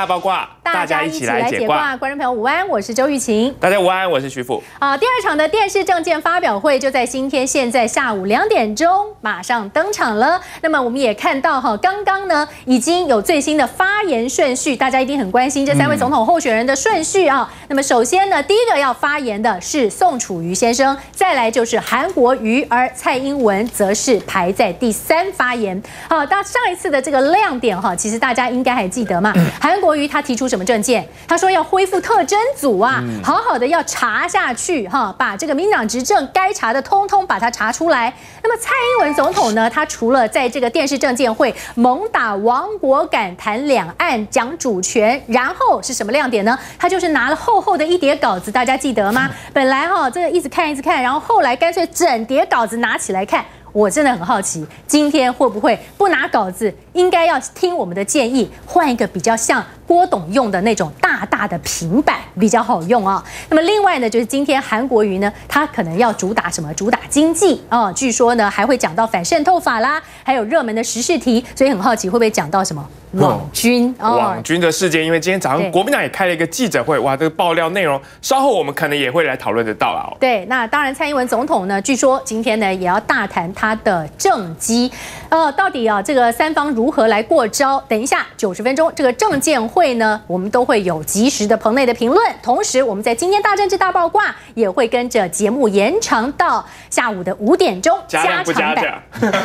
大八卦，大家一起来解卦。 观众朋友午安，我是周玉晴。 大家午安，我是徐富。 第二场的电视政见发表会就在今天现在下午2点钟马上登场了。那么我们也看到刚刚呢已经有最新的发言顺序，大家一定很关心这3位总统候选人的顺序啊。那么首先呢，第一个要发言的是宋楚瑜先生，再来就是韩国瑜，而蔡英文则是排在第3发言。那上一次的这个亮点其实大家应该还记得嘛？韩国瑜他提出什么政见？他说要恢复特侦组啊，好好的要查下去把这个民进党执政该查的通通把它查出来。那么蔡英文总统呢，他除了在这个电视政见会猛打亡国感，谈两岸讲主权，然后是什么亮点呢？他就是拿了厚厚的一叠稿子，大家记得吗？本来这个一直看，然后后来干脆整叠稿子拿起来看。我真的很好奇，今天会不会不拿稿子，应该要听我们的建议，换一个比较像郭董用的那种大大的平板，比较好用啊。那么另外呢，就是今天韩国瑜呢，他可能要主打什么？主打经济据说呢还会讲到反渗透法啦，还有热门的时事题，所以很好奇会不会讲到什么网军网军的事件。因为今天早上国民党也开了一个记者会，哇，这个爆料内容稍后我们可能也会来讨论得到啊。 对，那当然蔡英文总统呢，据说今天呢也要大谈他的政绩，到底这个3方如何来过招？等一下90分钟这个政见会呢，我们都会有及时的棚内的评论，同时我们在今天大政治大爆卦也会跟着节目延长到下午的5点钟， 加长版。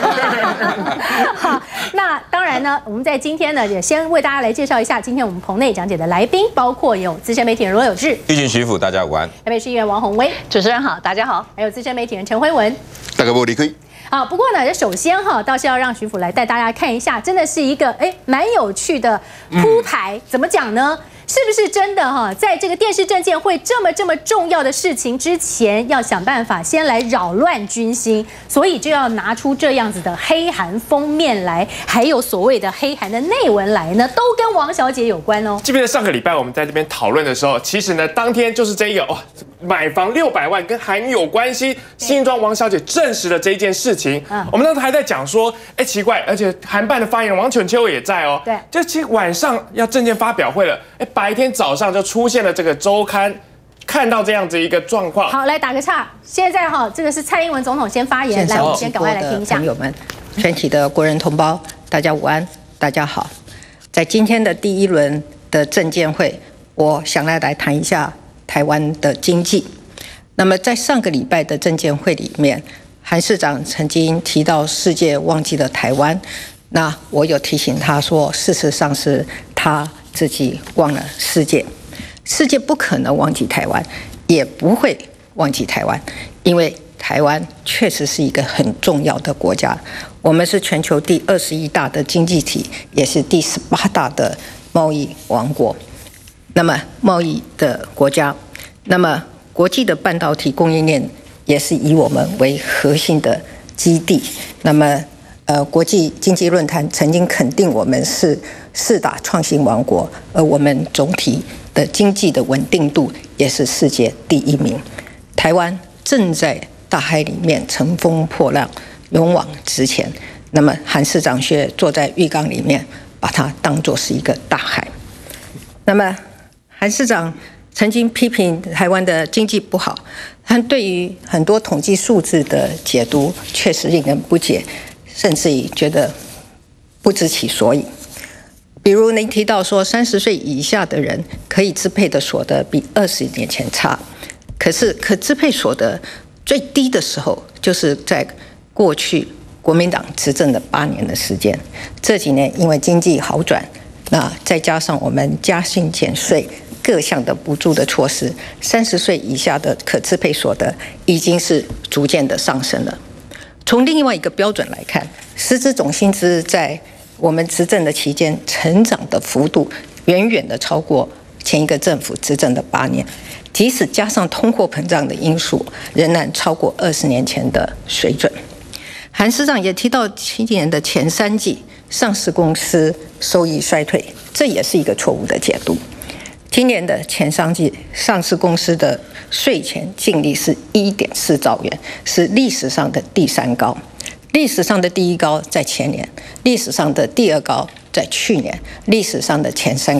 好，那当然呢，我们在今天呢也先为大家来介绍一下今天我们棚内讲解的来宾，包括有资深媒体人罗有志、 玉晴、徐府，大家午安； 台北市议员王宏威， 主持人好，大家好； 还有资深媒体人陈辉文， 大家不离开。 好，不过呢，首先倒是要让徐府来带大家看一下，真的是一个蛮有趣的铺排。怎么讲呢？是不是真的在这个电视政见会这么重要的事情之前，要想办法先来扰乱军心，所以就要拿出这样子的黑函封面来，还有所谓的黑函的内文来呢，都跟王小姐有关哦。 记不记得上个礼拜我们在这边讨论的时候，其实呢，当天就是这个买房600万跟韩有关系，新庄王小姐证实了这件事情。我们当时还在讲说，奇怪，而且韩办的发言人王全秋也在哦。 对， 就其实晚上要政见发表会了，白天早上就出现了这个周刊，看到这样子一个状况。 好，来打个岔，现在这个是蔡英文总统先发言，来，我们先赶快来听一下。 朋友们，全体的国人同胞，大家午安，大家好。在今天的第1轮的政见会，我想来谈一下台湾的经济。那么在上个礼拜的政见会里面，韩市长曾经提到世界忘记了台湾，那我有提醒他说，事实上是他自己忘了世界，世界不可能忘记台湾，也不会忘记台湾，因为台湾确实是一个很重要的国家，我们是全球第21大的经济体，也是第18大的贸易王国。那么贸易的国家，那么国际的半导体供应链也是以我们为核心的基地。那么国际经济论坛曾经肯定我们是4大创新王国，而我们总体的经济的稳定度也是世界第1名。台湾正在大海里面乘风破浪，勇往直前。那么韩市长却坐在浴缸里面，把它当作是一个大海。那么韩市长曾经批评台湾的经济不好，他对于很多统计数字的解读确实令人不解，甚至于觉得不知其所以。比如您提到说30岁以下的人可以支配的所得比20年前差，可是可支配所得最低的时候就是在过去国民党执政的8年的时间，这几年因为经济好转，那再加上我们加薪减税各项的补助的措施，30岁以下的可支配所得已经是逐渐的上升了。从另外一个标准来看，实质总薪资在我们执政的期间成长的幅度远远的超过前一个政府执政的8年，即使加上通货膨胀的因素，仍然超过20年前的水准。韩市长也提到今年的前3季上市公司收益衰退，这也是一个错误的解读。今年的前3季上市公司的税前净利是1.4兆元，是历史上的第3高。历史上的第1高在前年，历史上的第2高在去年，历史上的前3高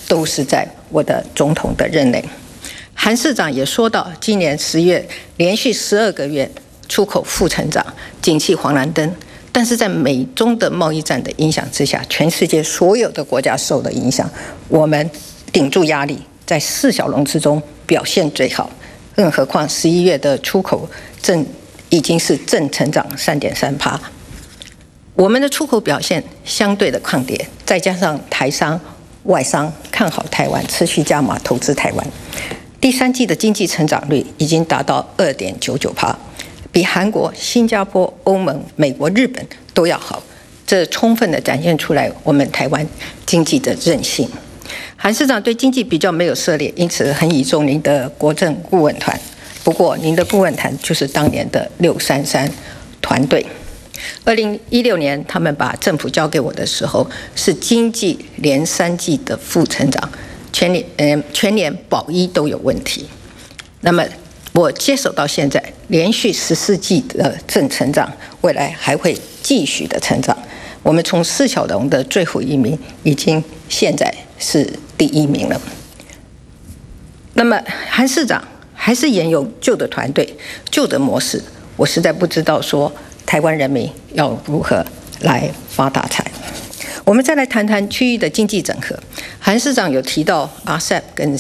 都是在我的总统的任内。韩市长也说到，今年10月连续12个月出口负成长，景气黄蓝灯。但是在美中的贸易战的影响之下，全世界所有的国家受的影响，我们顶住压力，在4小龙之中表现最好。更何况11月的出口已经是正成长3.3%。我们的出口表现相对的抗跌，再加上台商、外商看好台湾，持续加码投资台湾。第3季的经济成长率已经达到2.99%，比韩国、新加坡、欧盟、美国、日本都要好。这充分的展现出来我们台湾经济的韧性。韩市长对经济比较没有涉猎，因此很倚重您的国政顾问团。不过，您的顾问团就是当年的633团队。2016年，他们把政府交给我的时候，是经济连3季的负成长，全年保一都有问题。那么我接手到现在，连续14季的正成长，未来还会继续的成长。我们从4小龙的最后1名，已经现在是第1名了。那么韩市长还是沿用旧的团队、旧的模式，我实在不知道说台湾人民要如何来发大财。我们再来谈谈区域的经济整合。韩市长有提到 RCEP 跟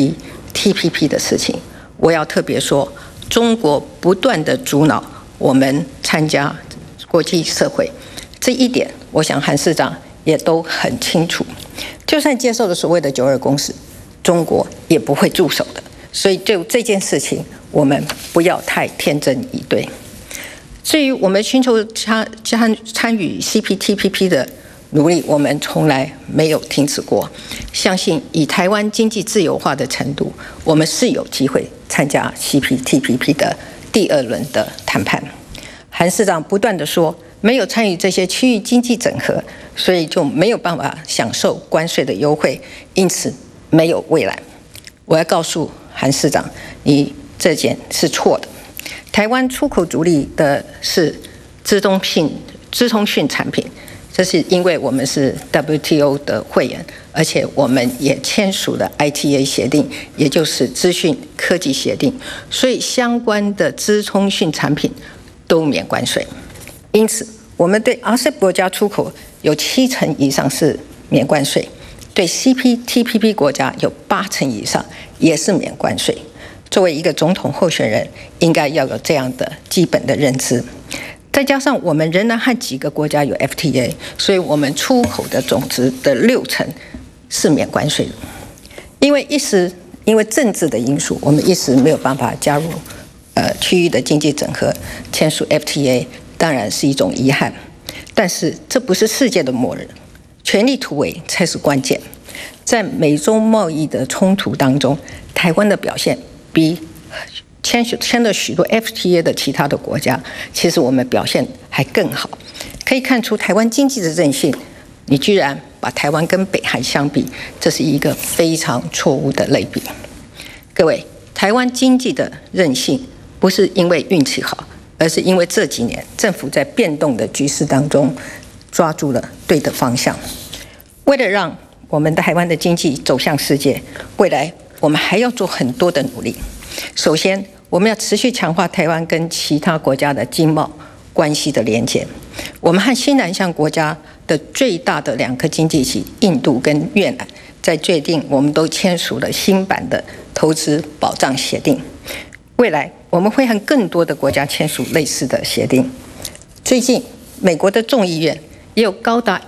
CPTPP 的事情，我要特别说，中国不断的阻挠我们参加国际社会，这一点我想韩市长也都很清楚。就算接受了所谓的92共识，中国也不会驻守的。所以就这件事情，我们不要太天真以对。至于我们寻求参与 CPTPP 的努力，我们从来没有停止过。相信以台湾经济自由化的程度，我们是有机会参加 CPTPP 的第2轮的谈判。韩市长不断地说，没有参与这些区域经济整合，所以就没有办法享受关税的优惠，因此没有未来。我要告诉韩市长，你这件是错的。台湾出口主力的是资通讯产品，这是因为我们是 WTO 的会员，而且我们也签署了 ITA 协定，也就是资讯科技协定，所以相关的资通讯产品都免关税。因此，我们对 RCEP 国家出口有70%以上是免关税，对 CPTPP 国家有80%以上也是免关税。作为一个总统候选人，应该要有这样的基本的认知。再加上我们仍然和几个国家有 FTA， 所以我们出口的总值的60%是免关税的。因为政治的因素，我们一时没有办法加入区域的经济整合，签署 FTA， 当然是一种遗憾。但是这不是世界的末日，全力突围才是关键。在美中贸易的冲突当中，台湾的表现比签了许多 FTA 的其他的国家，其实我们表现还更好。可以看出台湾经济的韧性，你居然把台湾跟北韩相比，这是一个非常错误的类比。各位，台湾经济的韧性不是因为运气好，而是因为这几年政府在变动的局势当中抓住了对的方向。为了让我们的台湾的经济走向世界，未来我们还要做很多的努力。首先，我们要持续强化台湾跟其他国家的经贸关系的连结。我们和新南向国家的最大的2个经济体印度跟越南，在最近我们都签署了新版的投资保障协定。未来我们会和更多的国家签署类似的协定。最近，美国的众议院也有高达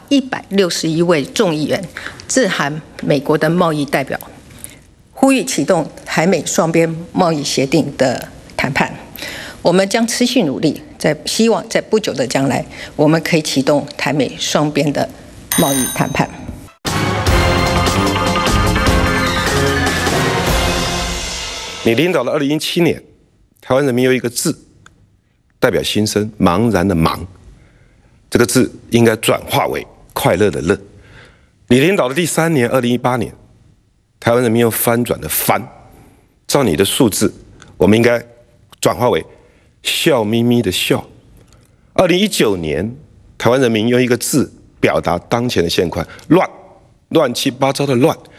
161位众议员致函美国的贸易代表，呼吁启动台美双边贸易协定的谈判。我们将持续努力，希望在不久的将来，我们可以启动台美双边的贸易谈判。 你领导了2017年，台湾人民有一个字代表心声，茫然的茫，这个字应该转化为快乐的乐。你领导的第3年，2018年，台湾人民又翻转的翻，照你的数字，我们应该转化为笑眯眯的笑。2019年，台湾人民用一个字表达当前的现况：乱，乱七八糟的乱。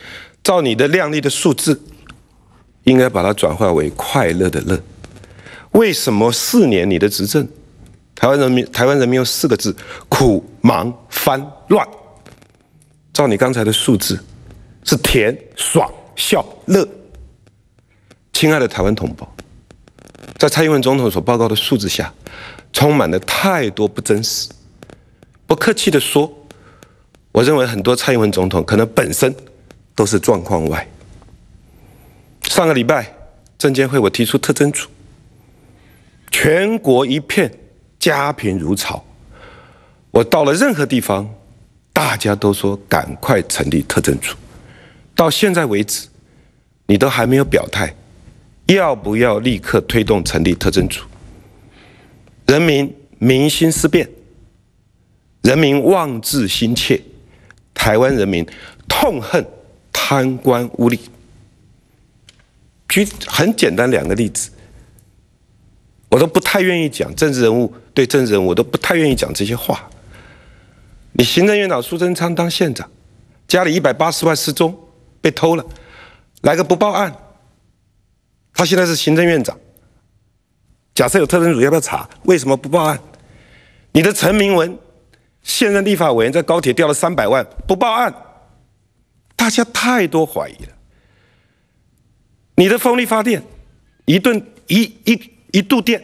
照你的亮丽的数字，应该把它转化为快乐的乐。为什么4年你的执政，台湾人民用4个字：苦、忙、翻、乱。照你刚才的数字，是甜、爽、笑、乐。亲爱的台湾同胞，在蔡英文总统所报告的数字下，充满了太多不真实。不客气地说，我认为很多蔡英文总统可能本身都是状况外。上个礼拜政监会我提出特侦组，全国一片家贫如潮。我到了任何地方，大家都说赶快成立特侦组。到现在为止，你都还没有表态，要不要立刻推动成立特侦组？人民心思变，人民望志心切，台湾人民痛恨贪官污吏。举很简单2个例子，我都不太愿意讲政治人物对政治人物，我都不太愿意讲这些话。你行政院长苏贞昌当县长，家里180万失踪被偷了，来个不报案，他现在是行政院长。假设有特侦组，要不要查？为什么不报案？你的陈明文现任立法委员在高铁掉了300万，不报案，大家太多怀疑了。你的风力发电，一度电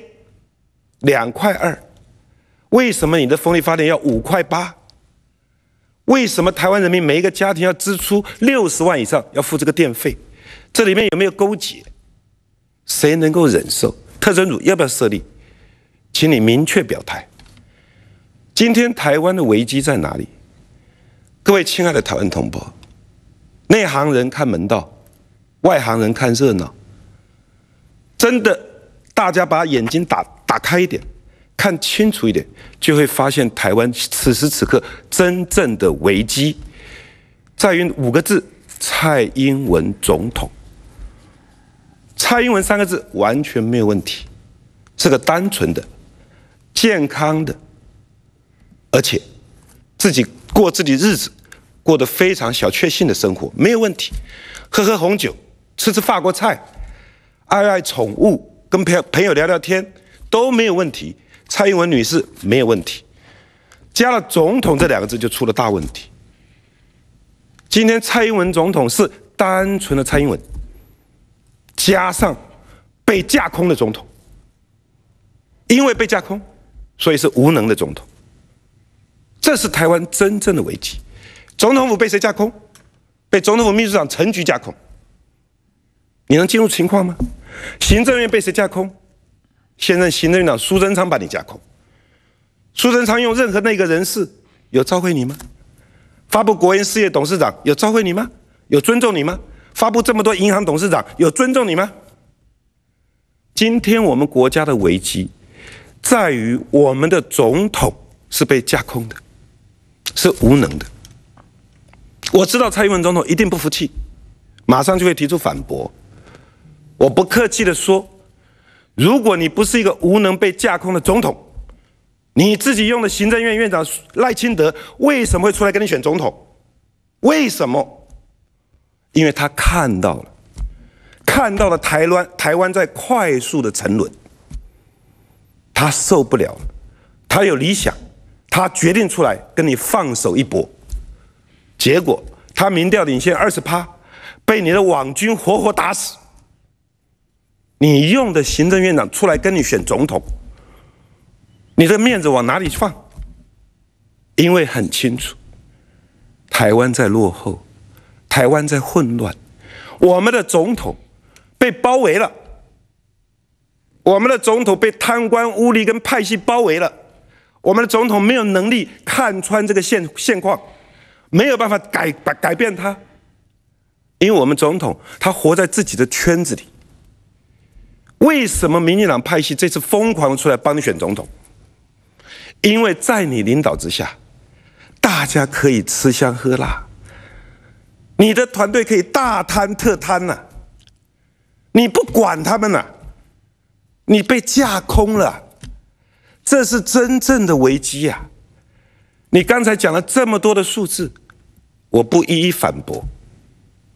2.2块，为什么你的风力发电要5.8块？为什么台湾人民每一个家庭要支出60万以上要付这个电费？这里面有没有勾结？谁能够忍受？特侦组要不要设立？请你明确表态。今天台湾的危机在哪里？各位亲爱的台湾同胞，内行人看门道，外行人看热闹。真的，大家把眼睛打开一点，看清楚一点，就会发现台湾此时此刻真正的危机在于5个字：蔡英文总统。蔡英文3个字完全没有问题，是个单纯的、健康的，而且自己过自己日子，过得非常小确幸的生活，没有问题。喝红酒，吃法国菜，爱宠物，跟朋友聊聊天都没有问题。蔡英文女士没有问题，加了总统这2个字就出了大问题。今天蔡英文总统是单纯的蔡英文，加上被架空的总统，因为被架空，所以是无能的总统。这是台湾真正的危机。总统府被谁架空？被总统府秘书长陈菊架空。你能进入情况吗？行政院被谁架空？现任行政院长苏贞昌把你架空。苏贞昌用任何那个人士有召回你吗？发布国营事业董事长有召回你吗？有尊重你吗？发布这么多银行董事长有尊重你吗？今天我们国家的危机在于我们的总统是被架空的，是无能的。我知道蔡英文总统一定不服气，马上就会提出反驳。我不客气地说，如果你不是一个无能被架空的总统，你自己用的行政院院长赖清德为什么会出来跟你选总统？为什么？因为他看到了台湾在快速的沉沦，他受不了了，他有理想，他决定出来跟你放手一搏。结果他民调领先20%，被你的网军活活打死。你用的行政院长出来跟你选总统，你的面子往哪里放？因为很清楚，台湾在落后，台湾在混乱，我们的总统被包围了，我们的总统被贪官污吏跟派系包围了，我们的总统没有能力看穿这个现况，没有办法改变它，因为我们总统他活在自己的圈子里。为什么民进党派系这次疯狂出来帮你选总统？因为在你领导之下，大家可以吃香喝辣，你的团队可以大贪特贪呐，你不管他们呐，你被架空了，这是真正的危机啊！你刚才讲了这么多的数字，我不一一反驳。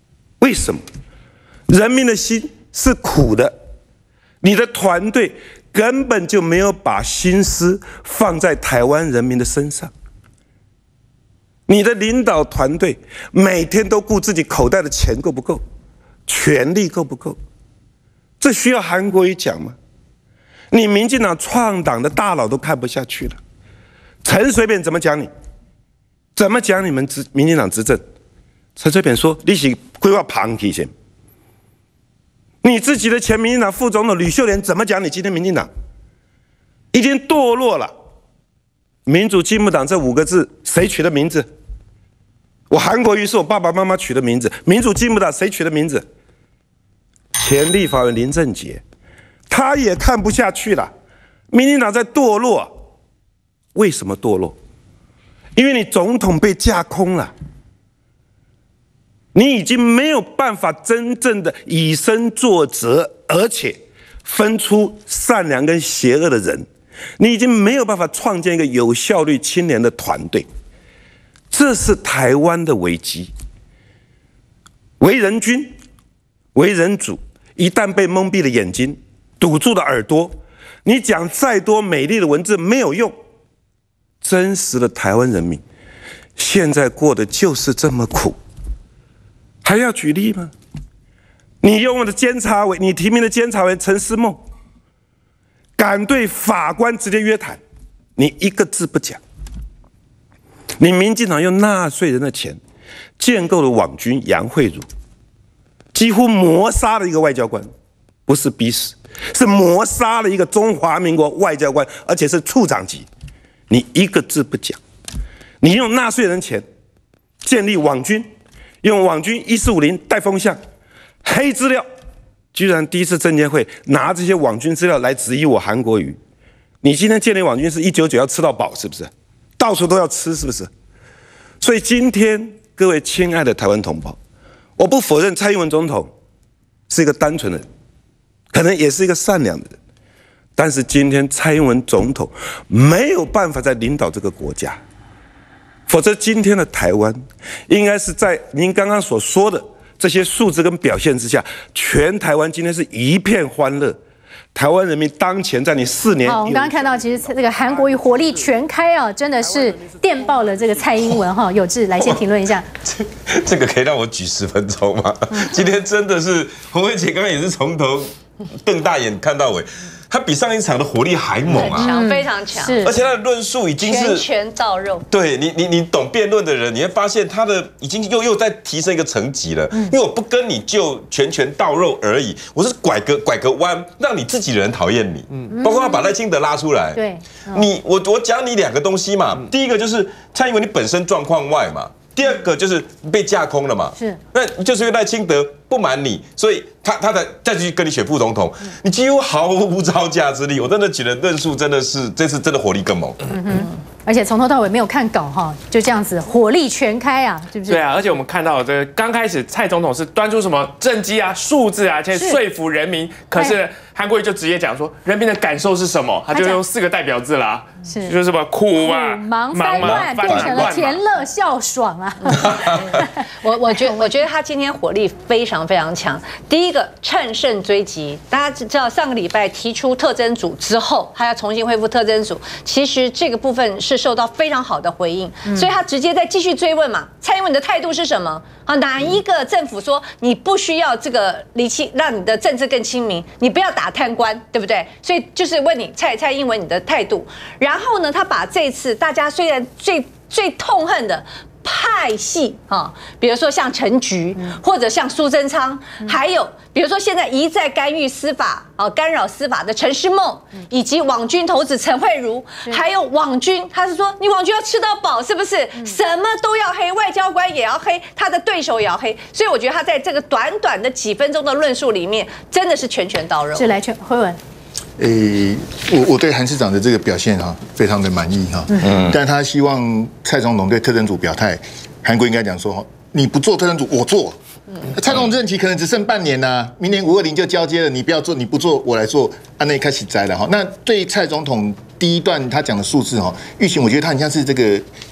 为什么？人民的心是苦的，你的团队根本就没有把心思放在台湾人民的身上。你的领导团队每天都顾自己口袋的钱够不够，权力够不够，这需要韩国瑜讲吗？你民进党创党的大佬都看不下去了，陈水扁怎么讲你？怎么讲你们民进党执政？陈水扁说你是规划旁提先。你自己的前民进党副总统吕秀莲怎么讲你今天民进党？已经堕落了。民主进步党这5个字谁取的名字？我韩国瑜是我爸爸妈妈取的名字。民主进步党谁取的名字？前立法委员林正杰，他也看不下去了。民进党在堕落，为什么堕落？因为你总统被架空了，你已经没有办法真正的以身作则，而且分出善良跟邪恶的人。你已经没有办法创建一个有效率、清廉的团队，这是台湾的危机。为人君、为人主，一旦被蒙蔽了眼睛、堵住了耳朵，你讲再多美丽的文字没有用。真实的台湾人民现在过得就是这么苦，还要举例吗？你用我的监察委，你提名的监察委陈思梦，敢对法官直接约谈，你一个字不讲。你民进党用纳税人的钱建构了网军杨惠如，几乎谋杀了一个外交官，不是逼死，是谋杀了一个中华民国外交官，而且是处长级。你一个字不讲。你用纳税人钱建立网军，用网军1450带风向，黑资料。居然第一次政监会拿这些网军资料来质疑我韩国瑜，你今天建立网军是199要吃到饱是不是？到处都要吃是不是？所以今天各位亲爱的台湾同胞，我不否认蔡英文总统是一个单纯的人，可能也是一个善良的人，但是今天蔡英文总统没有办法再领导这个国家，否则今天的台湾应该是在您刚刚所说的这些数字跟表现之下，全台湾今天是一片欢乐。台湾人民当前在你4年， 好，我们刚刚看到，其实这个韩国瑜火力全开啊，真的是电爆了这个蔡英文哈。有志来先评论一下， 这个可以让我举10分钟吗？今天真的是洪慧姐刚刚也是从头瞪大眼看到尾。他比上一场的火力还猛啊， 强，非常强， 而且他的论述已经是拳到肉。 对你懂辩论的人，你会发现他的已经又在提升一个层级了。因为我不跟你就拳到肉而已，我是拐个弯，让你自己的人讨厌你。包括他把赖清德拉出来， 对， 我讲你2个东西嘛。第一个就是蔡英文你本身状况外嘛。第2个就是被架空了嘛， 是， 那就是因为赖清德不满你，所以他才再去跟你选副总统，你几乎毫无招架之力。我真的觉得论述真的是这次真的火力更猛。 而且从头到尾没有看稿哈，就这样子火力全开啊，是不是？ 对啊，而且我们看到这个刚开始蔡总统是端出什么政绩啊、数字啊，去说服人民，可是韩国瑜就直接讲说人民的感受是什么，他就用4个代表字啦，就是什么苦嘛、 忙翻乱，变成了甜乐笑爽啊。 我觉得他今天火力非常非常强。第一个乘胜追击，大家知道上个礼拜提出特侦组之后，他要重新恢复特侦组，其实这个部分是受到非常好的回应，所以他直接再继续追问嘛，蔡英文的态度是什么？啊，哪一个政府说你不需要这个离弃，让你的政治更亲民，你不要打贪官，对不对？所以就是问你蔡英文你的态度。然后呢，他把这次大家虽然最痛恨的派系啊，比如说像陈菊，或者像苏贞昌，还有比如说现在一再干预司法啊、干扰司法的陈诗梦，以及网军头子陈慧茹，还有网军，他是说你网军要吃到饱，是不是？什么都要黑，外交官也要黑，他的对手也要黑。所以我觉得他在这个短短的几分钟的论述里面，真的是拳到肉。 是来辉文。 我对韩市长的这个表现哈，非常的满意哈。但他希望蔡总统对特侦组表态，韩国应该讲说，你不做特侦组，我做。蔡总统任期可能只剩半年呐，明年520就交接了，你不要做，你不做，我来做，按那开始摘了哈。那对蔡总统第一段他讲的数字哈，玉琴我觉得他很像是这个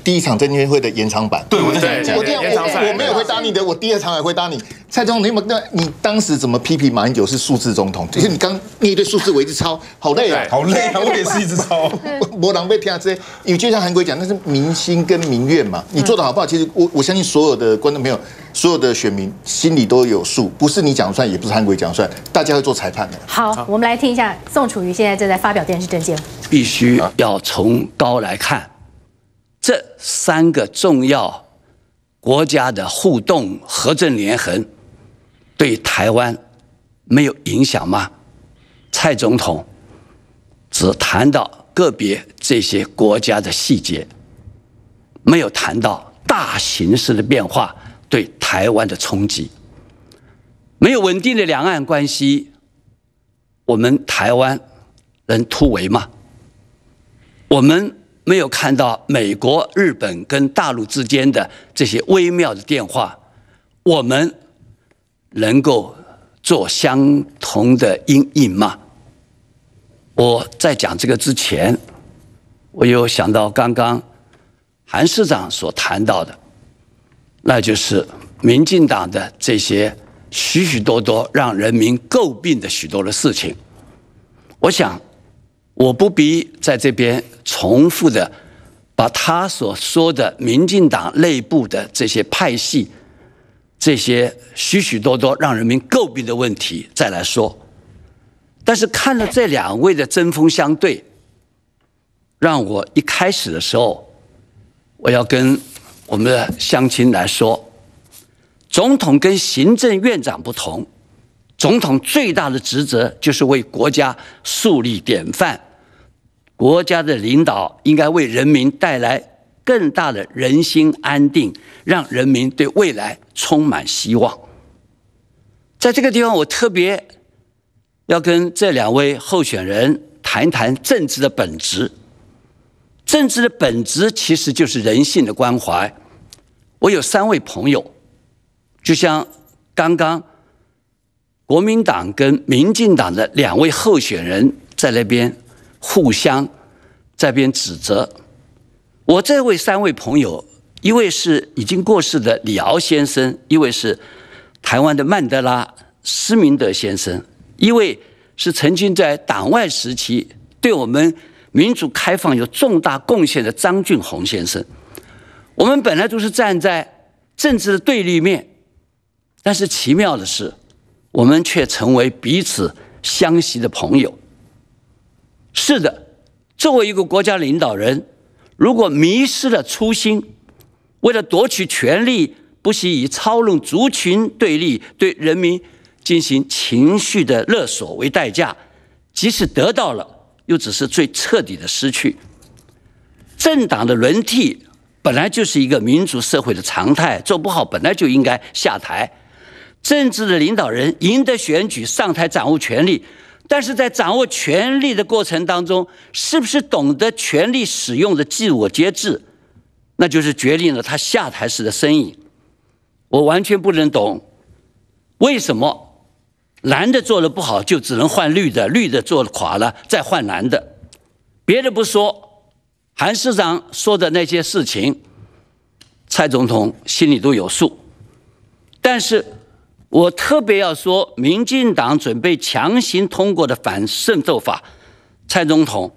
第一场证监会的延长版。 对，我在讲， 我没有回答你的，我第二场还回答你。蔡总统，你当时怎么批评马英九是数字总统？就是你刚面对数字，我一直抄，好累啊， 好累啊，我也是一直抄。 没人被听这些，因为就像韩国讲，那是民心跟民怨嘛。你做得好不好？其实我相信所有的观众朋友，所有的选民心里都有数，不是你讲算，也不是韩国讲算，大家会做裁判的。 好，我们来听一下宋楚瑜现在正在发表电视政见。 必须要从高来看，这3个重要国家的互动合纵连横，对台湾没有影响吗？蔡总统只谈到个别这些国家的细节，没有谈到大形势的变化对台湾的冲击。没有稳定的两岸关系，我们台湾能突围吗？我们没有看到美国、日本跟大陆之间的这些微妙的变化，我们能够做相同的因应吗？我在讲这个之前，我有想到刚刚韩市长所谈到的，那就是民进党的这些许许多多让人民诟病的许多的事情。我想我不必在这边重复的把他所说的民进党内部的这些派系，这些许许多多让人民诟病的问题再来说。但是看了这2位的针锋相对，让我一开始的时候，我要跟我们的乡亲来说，总统跟行政院长不同，总统最大的职责就是为国家树立典范，国家的领导应该为人民带来更大的人心安定，让人民对未来充满希望。在这个地方，我特别要跟这2位候选人谈一谈政治的本质。政治的本质其实就是人性的关怀。我有3位朋友，就像刚刚国民党跟民进党的2位候选人在那边互相在那边指责。我这3位朋友，一位是已经过世的李敖先生，一位是台湾的曼德拉施明德先生，一位是曾经在党外时期对我们民主开放有重大贡献的张俊宏先生。我们本来都是站在政治的对立面，但是奇妙的是，我们却成为彼此相惜的朋友。是的，作为一个国家领导人，如果迷失了初心，为了夺取权力，不惜以操弄族群对立，对人民进行情绪的勒索为代价，即使得到了，又只是最彻底的失去。政党的轮替本来就是一个民主社会的常态，做不好本来就应该下台。政治的领导人赢得选举上台掌握权力，但是在掌握权力的过程当中，是不是懂得权力使用的自我节制，那就是决定了他下台时的身影。我完全不能懂为什么蓝的做得不好就只能换绿的，绿的做垮了再换蓝的。别的不说，韩市长说的那些事情，蔡总统心里都有数。但是我特别要说，民进党准备强行通过的反渗透法，蔡总统。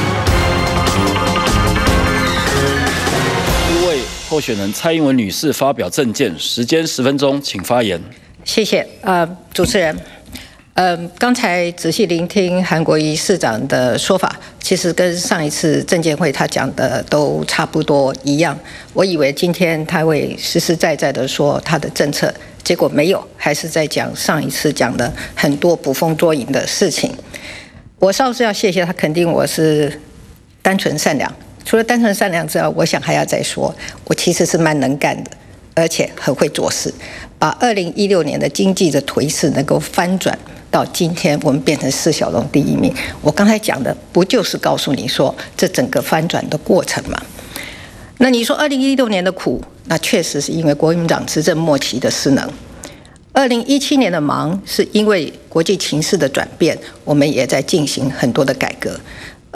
第一位候选人蔡英文女士发表政见，时间10分钟，请发言。 谢谢，主持人，刚才仔细聆听韩国瑜市长的说法，其实跟上一次政见会他讲的都差不多一样。我以为今天他会实实在在的说他的政策，结果没有，还是在讲上一次讲的很多捕风捉影的事情。我稍是要谢谢他，肯定我是单纯善良。除了单纯善良之外，我想还要再说，我其实是蛮能干的，而且很会做事，把2016年的经济的颓势能够翻转到今天我们变成4小龙第1名。我刚才讲的不就是告诉你说这整个翻转的过程吗？那你说2016年的苦，那确实是因为国民党执政末期的失能。2017年的忙是因为国际情势的转变，我们也在进行很多的改革。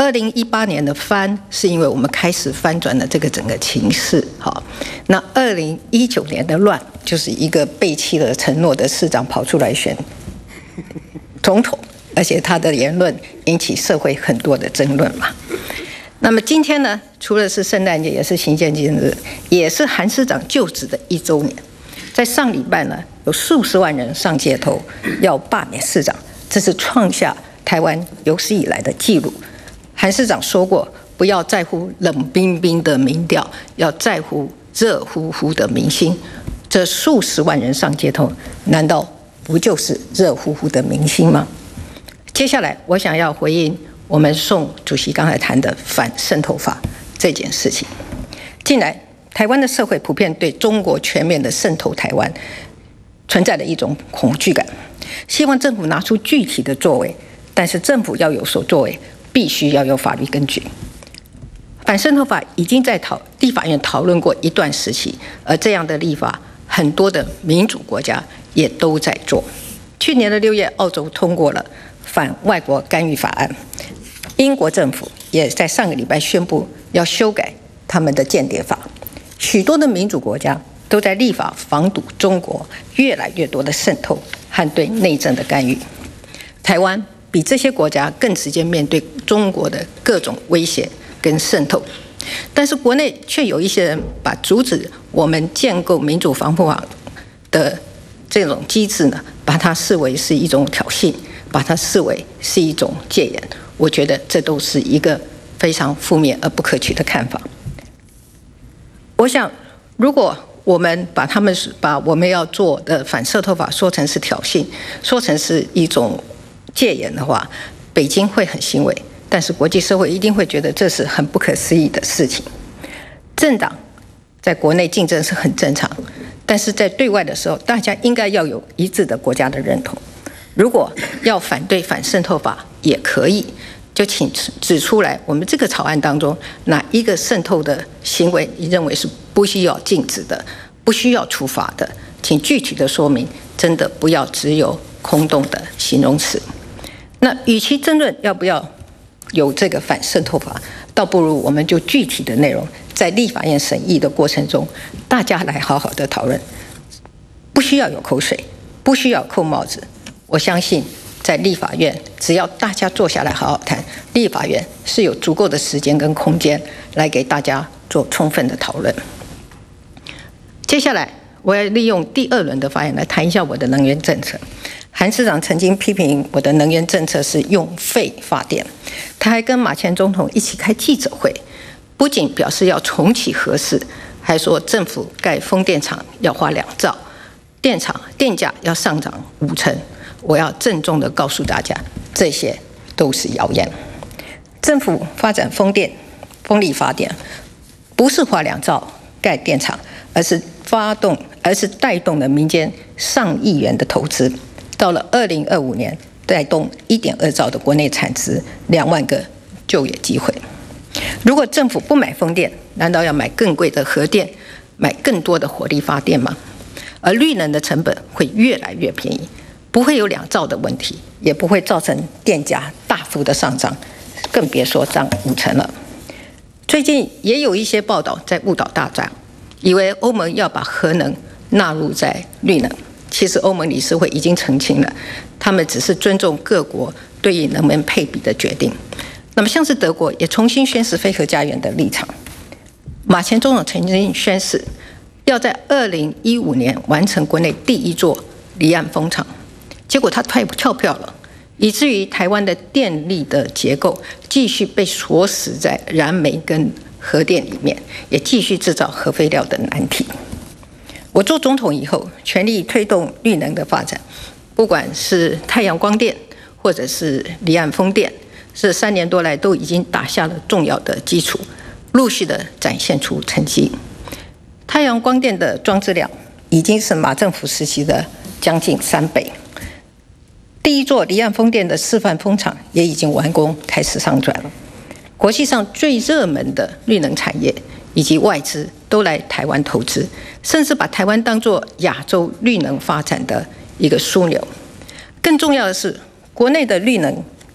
2018年的翻是因为我们开始翻转了这个整个情势，好，那2019年的乱就是一个背弃了承诺的市长跑出来选总统，而且他的言论引起社会很多的争论嘛。那么今天呢，除了是圣诞节，也是行宪纪念日，也是韩市长就职的1周年。在上礼拜呢，有数十万人上街头要罢免市长，这是创下台湾有史以来的纪录。韩市长说过，不要在乎冷冰冰的民调，要在乎热乎乎的民心。这数十万人上街头，难道不就是热乎乎的民心吗？接下来，我想要回应我们宋主席刚才谈的反渗透法这件事情。近来，台湾的社会普遍对中国全面的渗透台湾存在的一种恐惧感，希望政府拿出具体的作为，但是政府要有所作为，必须要有法律根据。反渗透法已经在立法院讨论过一段时期，而这样的立法，很多的民主国家也都在做。去年的6月，澳洲通过了反外国干预法案，英国政府也在上个礼拜宣布要修改他们的间谍法。许多的民主国家都在立法防堵中国越来越多的渗透和对内政的干预。台湾比这些国家更直接面对中国的各种威胁跟渗透，但是国内却有一些人把阻止我们建构民主防护网的这种机制呢，把它视为是一种挑衅，把它视为是一种戒严。我觉得这都是一个非常负面而不可取的看法。我想，如果我们把我们要做的反渗透法说成是挑衅，说成是一种戒严的话，北京会很欣慰，但是国际社会一定会觉得这是很不可思议的事情。政党在国内竞争是很正常，但是在对外的时候，大家应该要有一致的国家的认同。如果要反对反渗透法，也可以，就请指出来，我们这个草案当中哪一个渗透的行为你认为是不需要禁止的，不需要处罚的，请具体的说明，真的不要只有空洞的形容词。那与其争论要不要有这个反渗透法，倒不如我们就具体的内容在立法院审议的过程中，大家来好好的讨论，不需要有口水，不需要扣帽子。我相信在立法院，只要大家坐下来好好谈，立法院是有足够的时间跟空间来给大家做充分的讨论。接下来，我要利用第2轮的发言来谈一下我的能源政策。韩市长曾经批评我的能源政策是用废发电，他还跟马前总统一起开记者会，不仅表示要重启核四，还说政府盖风电场要花2兆，电价要上涨50%。我要郑重地告诉大家，这些都是谣言。政府发展风力发电，不是花2兆盖电厂，而是带动了民间上亿元的投资。到了2025年，带动1.2兆的国内产值，2万个就业机会。如果政府不买风电，难道要买更贵的核电，买更多的火力发电吗？而绿能的成本会越来越便宜，不会有2兆的问题，也不会造成电价大幅的上涨，更别说涨50%了。最近也有一些报道在误导大家，以为欧盟要把核能纳入在绿能。其实欧盟理事会已经澄清了，他们只是尊重各国对于能源配比的决定。那么像是德国也重新宣示非核家园的立场。马前总统曾经宣示要在2015年完成国内第1座离岸风场，结果他跳票了，以至于台湾的电力的结构继续被锁死在燃煤跟核电里面，也继续制造核废料的难题。我做总统以后，全力推动绿能的发展，不管是太阳光电或者是离岸风电，这3年多来都已经打下了重要的基础，陆续的展现出成绩。太阳光电的装置量已经是马政府时期的将近3倍。第1座离岸风电的示范风场也已经完工，开始商转了。国际上最热门的绿能产业以及外资都来台湾投资，甚至把台湾当作亚洲绿能发展的一个枢纽。更重要的是，国内的绿能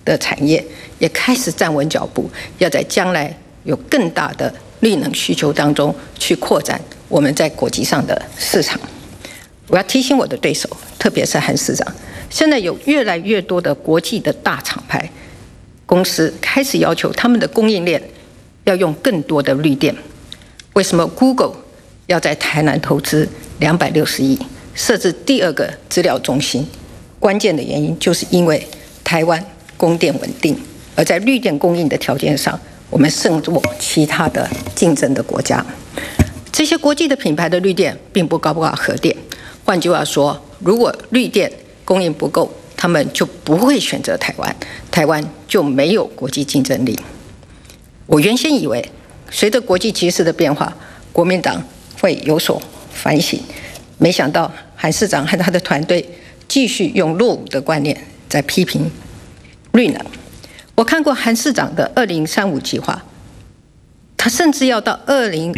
的产业也开始站稳脚步，要在将来有更大的绿能需求当中去扩展我们在国际上的市场。我要提醒我的对手，特别是韩市长，现在有越来越多的国际的大厂牌公司开始要求他们的供应链要用更多的绿电。为什么 Google 要在台南投资260亿，设置第2个资料中心？关键的原因就是因为台湾供电稳定，而在绿电供应的条件上，我们胜过其他的竞争的国家。这些国际的品牌的绿电并不高不高核电，换句话说，如果绿电供应不够，他们就不会选择台湾，台湾就没有国际竞争力。我原先以为，随着国际局势的变化，国民党会有所反省，没想到韩市长和他的团队继续用落伍的观念在批评绿能。我看过韩市长的2035计划，他甚至要到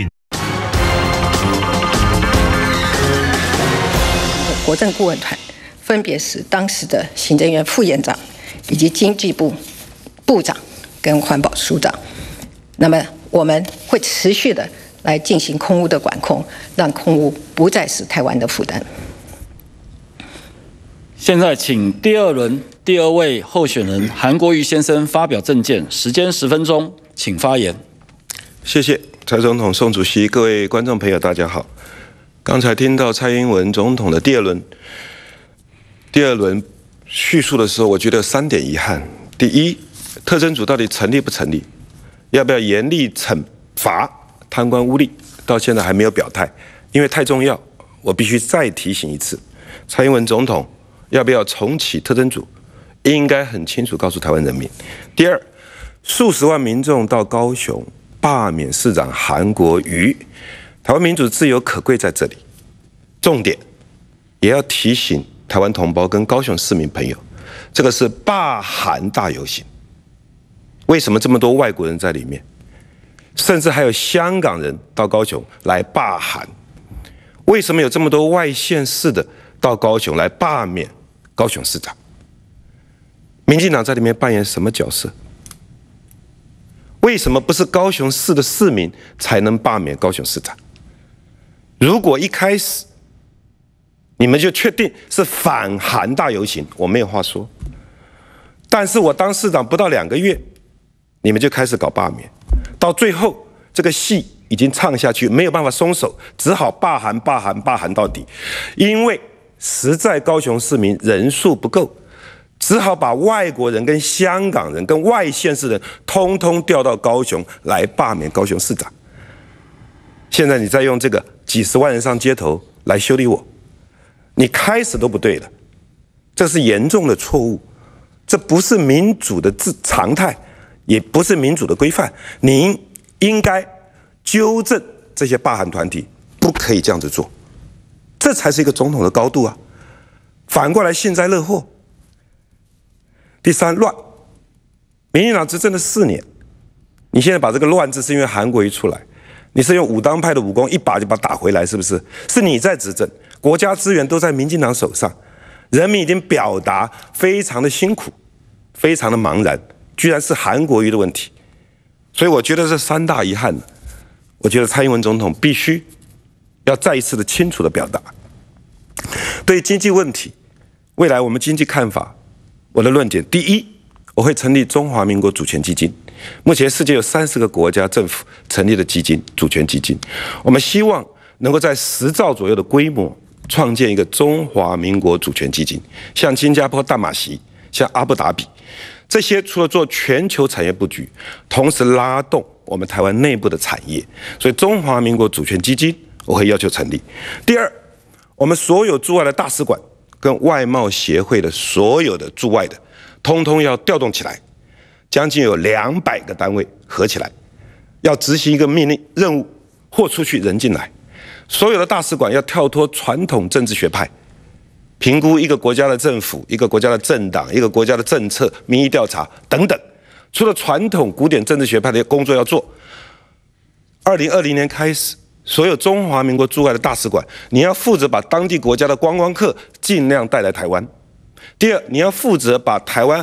国政顾问团，分别是当时的行政院副院长，以及经济部部长跟环保署长。那么我们会持续的来进行空污的管控，让空污不再是台湾的负担。 现在请第2轮第2位候选人韩国瑜先生发表政见，时间10分钟，请发言。 谢谢蔡总统、宋主席，各位观众朋友，大家好。刚才听到蔡英文总统的第二轮叙述的时候，我觉得有3点遗憾。第一，特侦组到底成立不成立？要不要严厉惩罚贪官污吏？到现在还没有表态，因为太重要，我必须再提醒一次：蔡英文总统要不要重启特侦组？应该很清楚告诉台湾人民。第二，数十万民众到高雄罢免市长韩国瑜，台湾民主自由可贵在这里。重点也要提醒台湾同胞跟高雄市民朋友，这个是罢韩大游行。为什么这么多外国人在里面？甚至还有香港人到高雄来罢韩。为什么有这么多外县市的到高雄来罢免高雄市长？民进党在里面扮演什么角色？为什么不是高雄市的市民才能罢免高雄市长？如果一开始你们就确定是反韩大游行，我没有话说。但是我当市长不到2个月，你们就开始搞罢免，到最后这个戏已经唱下去，没有办法松手，只好罢韩到底。因为实在高雄市民人数不够，只好把外国人跟香港人跟外县市人通通调到高雄来罢免高雄市长。现在你再用这个几十万人上街头来修理我，你开始都不对了，这是严重的错误，这不是民主的常态，也不是民主的规范。您应该纠正这些罢韩团体，不可以这样子做，这才是一个总统的高度啊！反过来幸灾乐祸。第三，乱，民进党执政的4年，你现在把这个乱字是因为韩国瑜出来，你是用武当派的武功一把就把它打回来，是不是？是你在执政，国家资源都在民进党手上，人民已经表达非常的辛苦，非常的茫然，居然是韩国瑜的问题。所以我觉得这3大遗憾，我觉得蔡英文总统必须要再一次的清楚的表达。对于经济问题，未来我们经济看法，我的论点，第一，我会成立中华民国主权基金。目前世界有30个国家政府成立的基金，主权基金，我们希望能够在10兆左右的规模创建一个中华民国主权基金，像新加坡、淡马锡，像阿布达比，这些除了做全球产业布局，同时拉动我们台湾内部的产业，所以中华民国主权基金我会要求成立。第二，我们所有驻外的大使馆跟外贸协会的所有的驻外的，通通要调动起来，将近有200个单位合起来，要执行一个命令任务，豁出去人进来。所有的大使馆要跳脱传统政治学派，评估一个国家的政府、一个国家的政党、一个国家的政策、民意调查等等。除了传统古典政治学派的工作要做，2020年开始，所有中华民国驻外的大使馆，你要负责把当地国家的观光客尽量带来台湾。第二，你要负责把台湾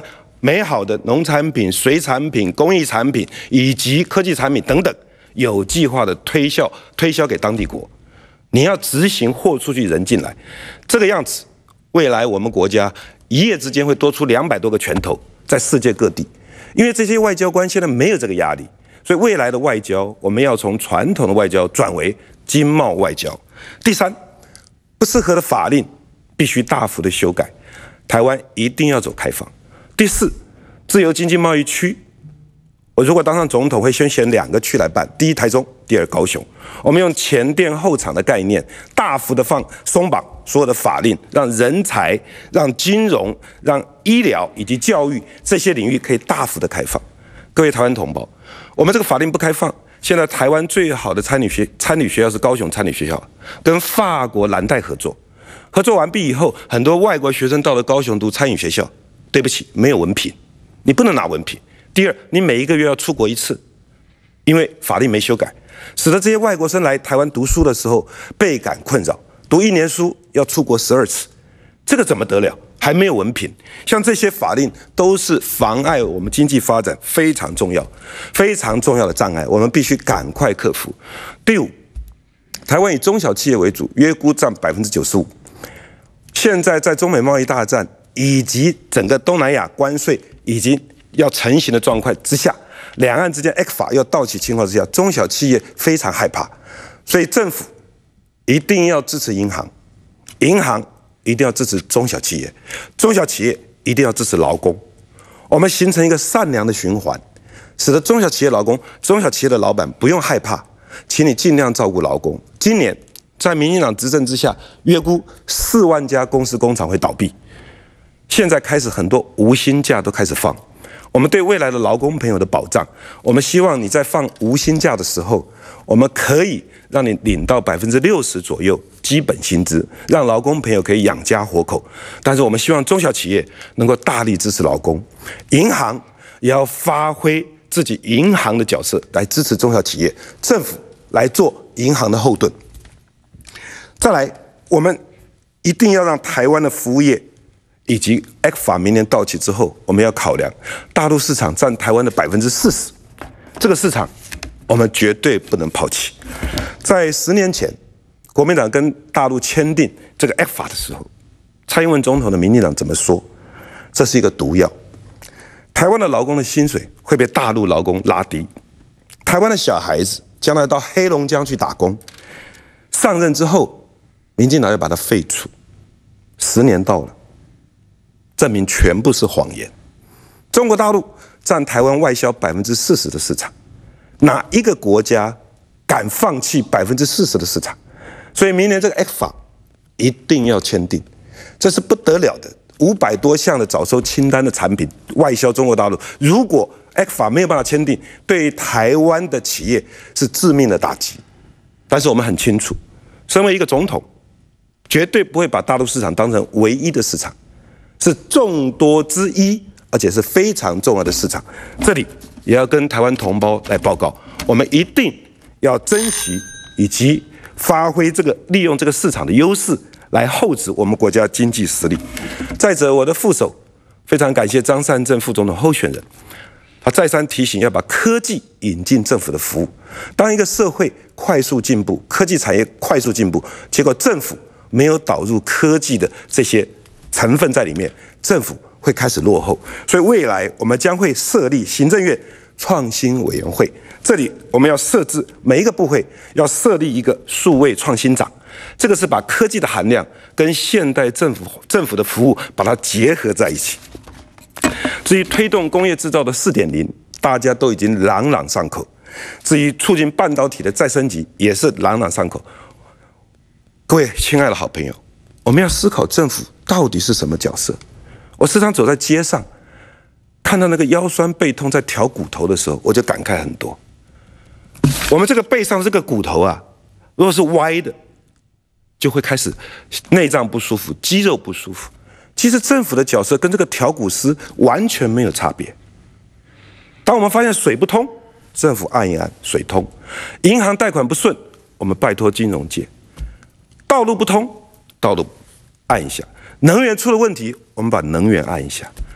美好的农产品、水产品、工艺产品以及科技产品等等，有计划的推销给当地国。你要执行货出去人进来，这个样子，未来我们国家一夜之间会多出200多个拳头在世界各地，因为这些外交官现在没有这个压力，所以未来的外交我们要从传统的外交转为经贸外交。第三，不适合的法令必须大幅的修改，台湾一定要走开放。第四，自由经济贸易区，我如果当上总统，会先选2个区来办，第一台中，第二高雄。我们用前店后厂的概念，大幅的松绑所有的法令，让人才、让金融、让医疗以及教育这些领域可以大幅的开放。各位台湾同胞，我们这个法令不开放，现在台湾最好的参旅学校是高雄参旅学校，跟法国蓝带合作。合作完毕以后，很多外国学生到了高雄读参语学校，对不起，没有文凭，你不能拿文凭。第二，你每1个月要出国1次，因为法令没修改，使得这些外国生来台湾读书的时候倍感困扰，读1年书要出国12次，这个怎么得了？还没有文凭，像这些法令都是妨碍我们经济发展非常重要的障碍，我们必须赶快克服。第五，台湾以中小企业为主，约估占95%。现在在中美贸易大战以及整个东南亚关税已经要成型的状况之下，两岸之间 ECFA 要到期情况之下，中小企业非常害怕，所以政府一定要支持银行，银行一定要支持中小企业，中小企业一定要支持劳工，我们形成一个善良的循环，使得中小企业劳工、中小企业的老板不用害怕，请你尽量照顾劳工。今年在民进党执政之下，约估4万家公司工厂会倒闭，现在开始很多无薪假都开始放。我们对未来的劳工朋友的保障，我们希望你在放无薪假的时候，我们可以让你领到60%左右基本薪资，让劳工朋友可以养家活口。但是我们希望中小企业能够大力支持劳工，银行也要发挥自己银行的角色来支持中小企业，政府来做银行的后盾。再来，我们一定要让台湾的服务业以及 ECFA 明年到期之后，我们要考量大陆市场占台湾的40%，这个市场我们绝对不能抛弃。在10年前，国民党跟大陆签订这个 ECFA 的时候，蔡英文总统的民进党怎么说？这是一个毒药，台湾的劳工的薪水会被大陆劳工拉低，台湾的小孩子将来到黑龙江去打工，上任之后，民进党要把它废除。10年到了，证明全部是谎言。中国大陆占台湾外销40%的市场，哪一个国家敢放弃40%的市场？所以明年这个 ECFA 一定要签订，这是不得了的，500多项的早收清单的产品外销中国大陆，如果 ECFA 没有办法签订，对台湾的企业是致命的打击。但是我们很清楚，身为一个总统，绝对不会把大陆市场当成唯一的市场，是众多之一，而且是非常重要的市场。这里也要跟台湾同胞来报告，我们一定要珍惜以及发挥利用这个市场的优势，来厚植我们国家经济实力。再者，我的副手非常感谢张善政副总统候选人，他再三提醒要把科技引进政府的服务。当一个社会快速进步，科技产业快速进步，结果政府没有导入科技的这些成分在里面，政府会开始落后。所以未来我们将会设立行政院创新委员会，这里我们要设置每一个部会要设立一个数位创新长，这个是把科技的含量跟现代政府的服务把它结合在一起。至于推动工业制造的4.0，大家都已经朗朗上口。至于促进半导体的再升级，也是朗朗上口。各位亲爱的好朋友，我们要思考政府到底是什么角色。我时常走在街上，看到那个腰酸背痛在调骨头的时候，我就感慨很多。我们这个背上这个骨头啊，如果是歪的，就会开始内脏不舒服、肌肉不舒服。其实政府的角色跟这个调骨师完全没有差别。当我们发现水不通，政府按一按水通；银行贷款不顺，我们拜托金融界；道路不通，道路按一下；能源出了问题，我们把能源按一下。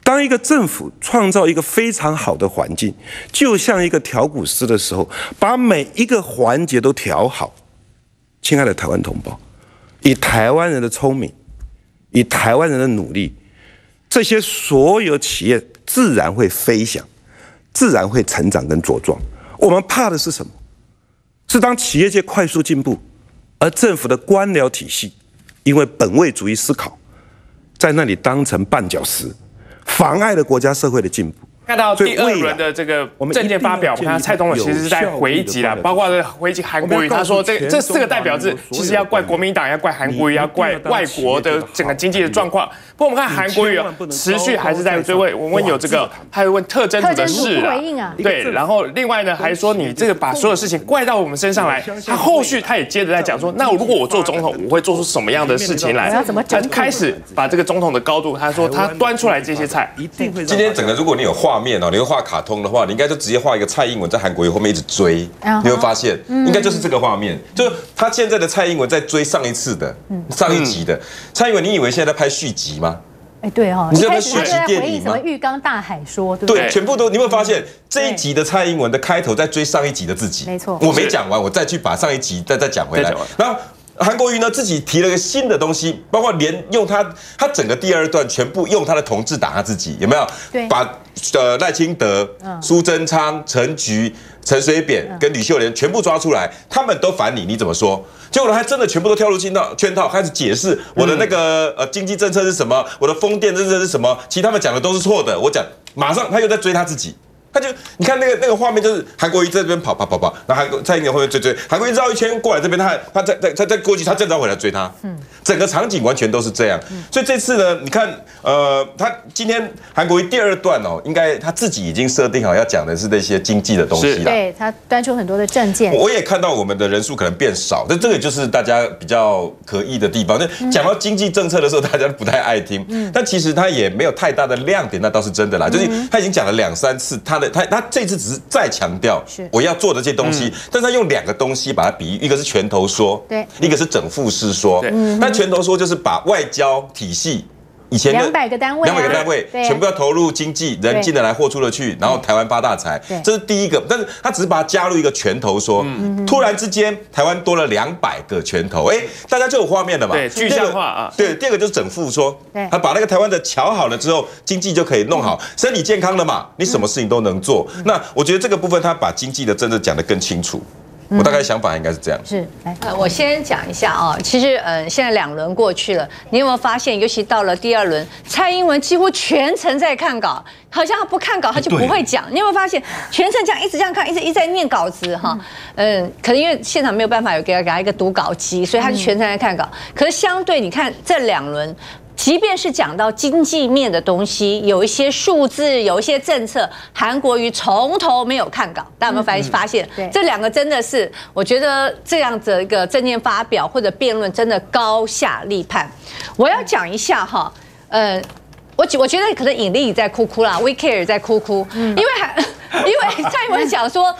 当一个政府创造一个非常好的环境，就像一个调股师的时候，把每一个环节都调好。亲爱的台湾同胞，以台湾人的聪明，以台湾人的努力，这些所有企业自然会飞翔，自然会成长跟茁壮。我们怕的是什么？是当企业界快速进步，而政府的官僚体系因为本位主义思考，在那里当成绊脚石，妨碍了国家社会的进步。 看到第2轮的这个政见发表，我看蔡总统其实是在回击啦，包括回击韩国瑜，他说这4个代表字其实要怪国民党，要怪韩国瑜，要怪外国的整个经济的状况。不过我们看韩国瑜持续还是在追问，我们有这个，还有问特侦组的事啊，对，然后另外呢还说你这个把所有事情怪到我们身上来，他后续他也接着在讲说，那如果我做总统，我会做出什么样的事情来？他开始把这个总统的高度，他说他端出来这些菜， 今天整个如果你有画面哦，你会画卡通的话，你应该就直接画一个蔡英文在韩国瑜后面一直追，你会发现应该就是这个画面，就是他现在的蔡英文在追上一次的上一集的蔡英文，你以为现在在拍续集吗？ 哎，对哈， 你知道他续集电影吗？ 什么浴缸大海说，对不对？ 对，全部都，你有没有发现这一集的蔡英文的开头在追上一集的自己？ 没错， 我没讲完，我再去把上一集再讲回来。然后韩国瑜呢自己提了个新的东西，包括连用他整个第2段全部用他的同志打他自己，有没有？ 对， 把赖清德、苏贞昌、陈菊、陈水扁跟吕秀莲全部抓出来，他们都反你，你怎么说？结果呢，还真的全部都跳入圈套，开始解释我的那个经济政策是什么，我的风电政策是什么，其实他们讲的都是错的。我讲，马上他又在追他自己。他就你看那个画面，就是韩国瑜在这边跑，然后蔡英文后面追，韩国瑜绕一圈过来这边，他再过去，他正要回来追他，整个场景完全都是这样。所以这次呢，你看，他今天韩国瑜第2段哦，应该他自己已经设定好要讲的是那些经济的东西了。 对，他端出很多的政见。 我也看到我们的人数可能变少，但这个就是大家比较可疑的地方。就讲到经济政策的时候，大家不太爱听，但其实他也没有太大的亮点，那倒是真的啦。就是他已经讲了2、3次，他这次只是再强调我要做的这些东西，但是他用2个东西把它比喻，一个是拳头说，对，一个是整副式说。那拳头说就是把外交体系以前的 200个单位， 全部要投入经济，人进得来，货出得去，然后台湾发大财，这是第一个。但是他只是把它加入一个拳头说，突然之间台湾多了200个拳头，大家就有画面了嘛？ 对，具象化啊。 对，第2个就是整副说，他把那个台湾的瞧好了之后，经济就可以弄好，身体健康了嘛，你什么事情都能做。那我觉得这个部分他把经济的政策讲得更清楚。我大概想法应该是这样。 是， 我先讲一下啊，其实现在2轮过去了，你有没有发现，尤其到了第2轮，蔡英文几乎全程在看稿，好像他不看稿他就不会讲。你有没有发现，全程这样一直这样看，一直在念稿子哈？可能因为现场没有办法有给他一个读稿机，所以他就全程在看稿。可是相对你看这2轮。即便是讲到经济面的东西，有一些数字，有一些政策，韩国瑜从头没有看稿，大家有没有发现？这2个真的是，我觉得这样子一个政见发表或者辩论，真的高下立判。我要讲一下哈，我觉得可能尹丽也在哭啦 ，We Care 也在哭，因为蔡英文讲说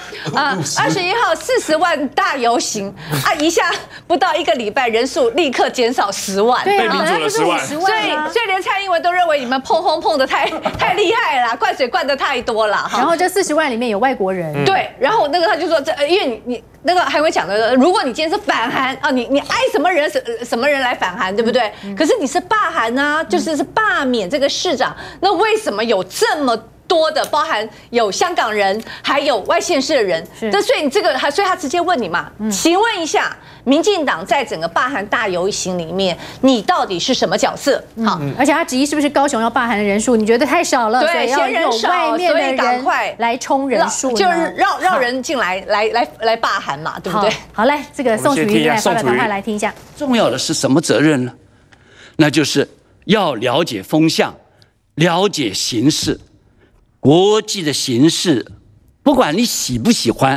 ，21号40万大游行一下不到1个礼拜，人数立刻减少10万， 对， 被民主了10万， 所以连蔡英文都认为你们碰得太厉害了啦，灌水灌得太多了。 然后这40万里面有外国人， 对，然后那个他就说因为你那个韩国讲的，如果你今天是反韩啊，你爱什么人来反韩，对不对？可是你是罢韩啊，就是罢免这个市长，那为什么有这么多的，包含有香港人，还有外县市的人，所以你这个，所以他直接问你嘛，请问一下，民进党在整个罢韩大游行里面，你到底是什么角色？好， 而且他质疑是不是高雄要罢韩的人数，你觉得太少了， 对， 要有外面的人赶快来冲人数， 就是绕人进来罢韩嘛，对不对？ 好，来这个宋楚瑜来发表谈话，来听一下。 重要的是什么责任呢？那就是要了解风向，了解形势。国际的形势，不管你喜不喜欢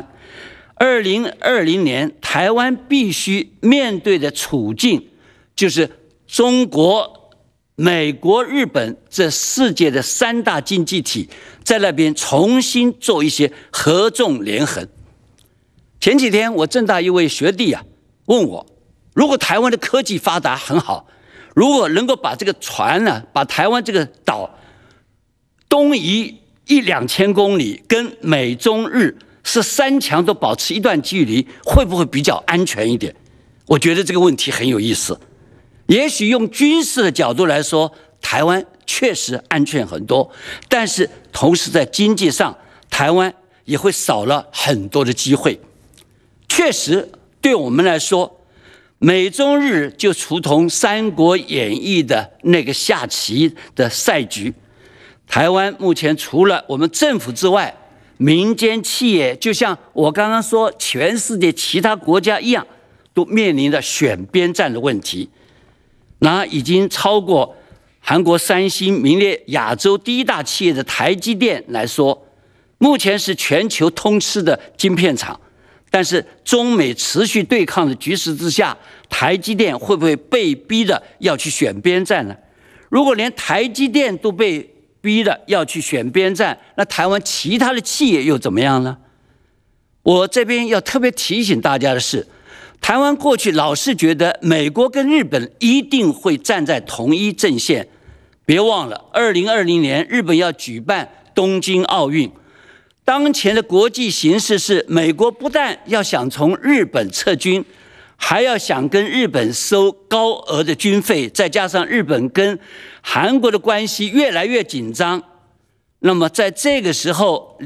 ，2020年台湾必须面对的处境，就是中国、美国、日本这世界的3大经济体在那边重新做一些合纵连横。前几天我政大一位学弟问我，如果台湾的科技发达很好，如果能够把这个船把台湾这个岛东移1-2千公里，跟美中日是3强都保持一段距离，会不会比较安全一点？我觉得这个问题很有意思。也许用军事的角度来说，台湾确实安全很多，但是同时在经济上，台湾也会少了很多的机会。确实，对我们来说，美中日就如同《三国演义》的那个下棋的赛局。台湾目前除了我们政府之外，民间企业就像我刚刚说，全世界其他国家一样，都面临着选边站的问题。那已经超过韩国三星名列亚洲第1大企业的台积电来说，目前是全球通吃的晶片厂。但是中美持续对抗的局势之下，台积电会不会被逼的要去选边站呢？如果连台积电都被逼的要去选边站，那台湾其他的企业又怎么样呢？我这边要特别提醒大家的是，台湾过去老是觉得美国跟日本一定会站在同一阵线。别忘了，2020年日本要举办东京奥运，当前的国际形势是，美国不但要想从日本撤军，还要想跟日本收高额的军费，再加上日本跟韩国的关系越来越紧张。那么在这个时候，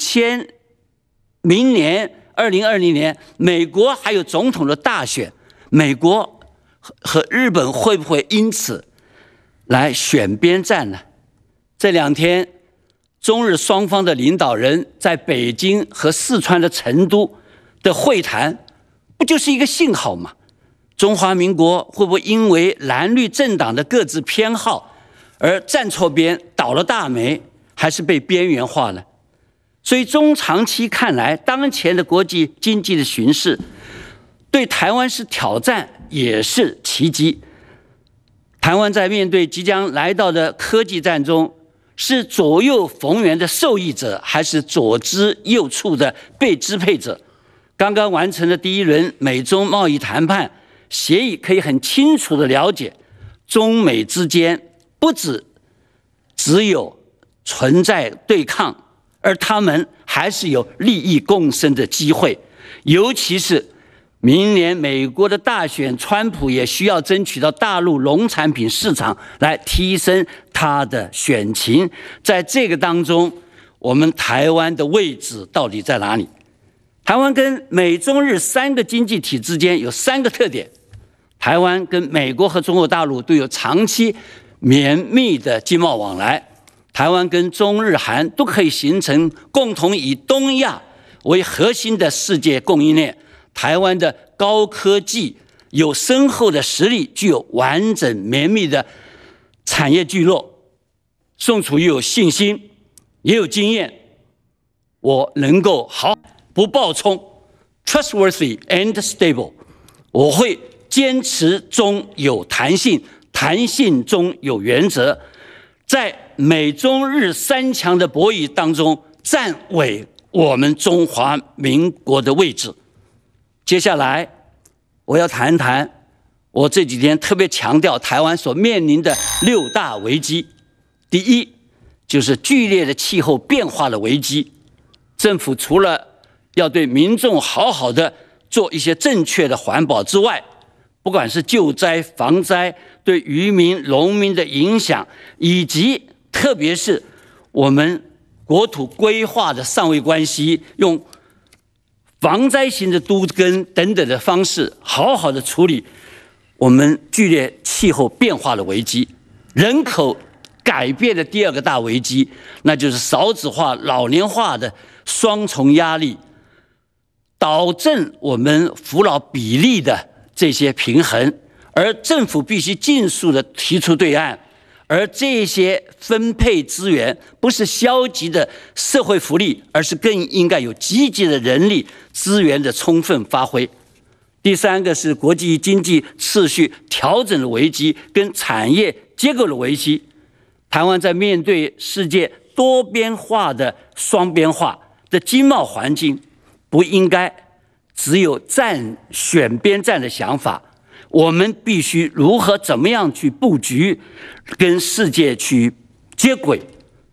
明年2020年，美国还有总统的大选，美国和日本会不会因此来选边站呢？这2天，中日双方的领导人在北京和四川的成都的会谈，不就是一个信号吗？中华民国会不会因为蓝绿政党的各自偏好而站错边，倒了大霉，还是被边缘化了？所以中长期看来，当前的国际经济的形势对台湾是挑战，也是奇迹。台湾在面对即将来到的科技战中，是左右逢源的受益者，还是左支右绌的被支配者？刚刚完成的第1轮美中贸易谈判协议，可以很清楚的了解，中美之间不只有存在对抗，而他们还是有利益共生的机会。尤其是明年美国的大选，川普也需要争取到大陆农产品市场来提升他的选情。在这个当中，我们台湾的位置到底在哪里？台湾跟美中日3个经济体之间有3个特点。台湾跟美国和中国大陆都有长期绵密的经贸往来，台湾跟中日韩都可以形成共同以东亚为核心的世界供应链。台湾的高科技有深厚的实力，具有完整绵密的产业聚落。宋楚瑜有信心，也有经验，我能够不暴冲 ，trustworthy and stable。我会坚持中有弹性，弹性中有原则，在美中日3强的博弈当中站稳我们中华民国的位置。接下来我要谈谈我这几天特别强调台湾所面临的6大危机。第一，就是剧烈的气候变化的危机。政府除了要对民众好好的做一些正确的环保之外，不管是救灾、防灾，对渔民、农民的影响，以及特别是我们国土规划的上位关系，用防灾型的都更等等的方式，好好的处理我们剧烈气候变化的危机。人口改变的第2个大危机，那就是少子化、老年化的双重压力，导致我们扶老比例的这些平衡，而政府必须尽速的提出对案，而这些分配资源不是消极的社会福利，而是更应该有积极的人力资源的充分发挥。第3个是国际经济秩序调整的危机跟产业结构的危机。台湾在面对世界多边化的双边化的经贸环境，不应该只有选边站的想法，我们必须怎么样去布局，跟世界去接轨，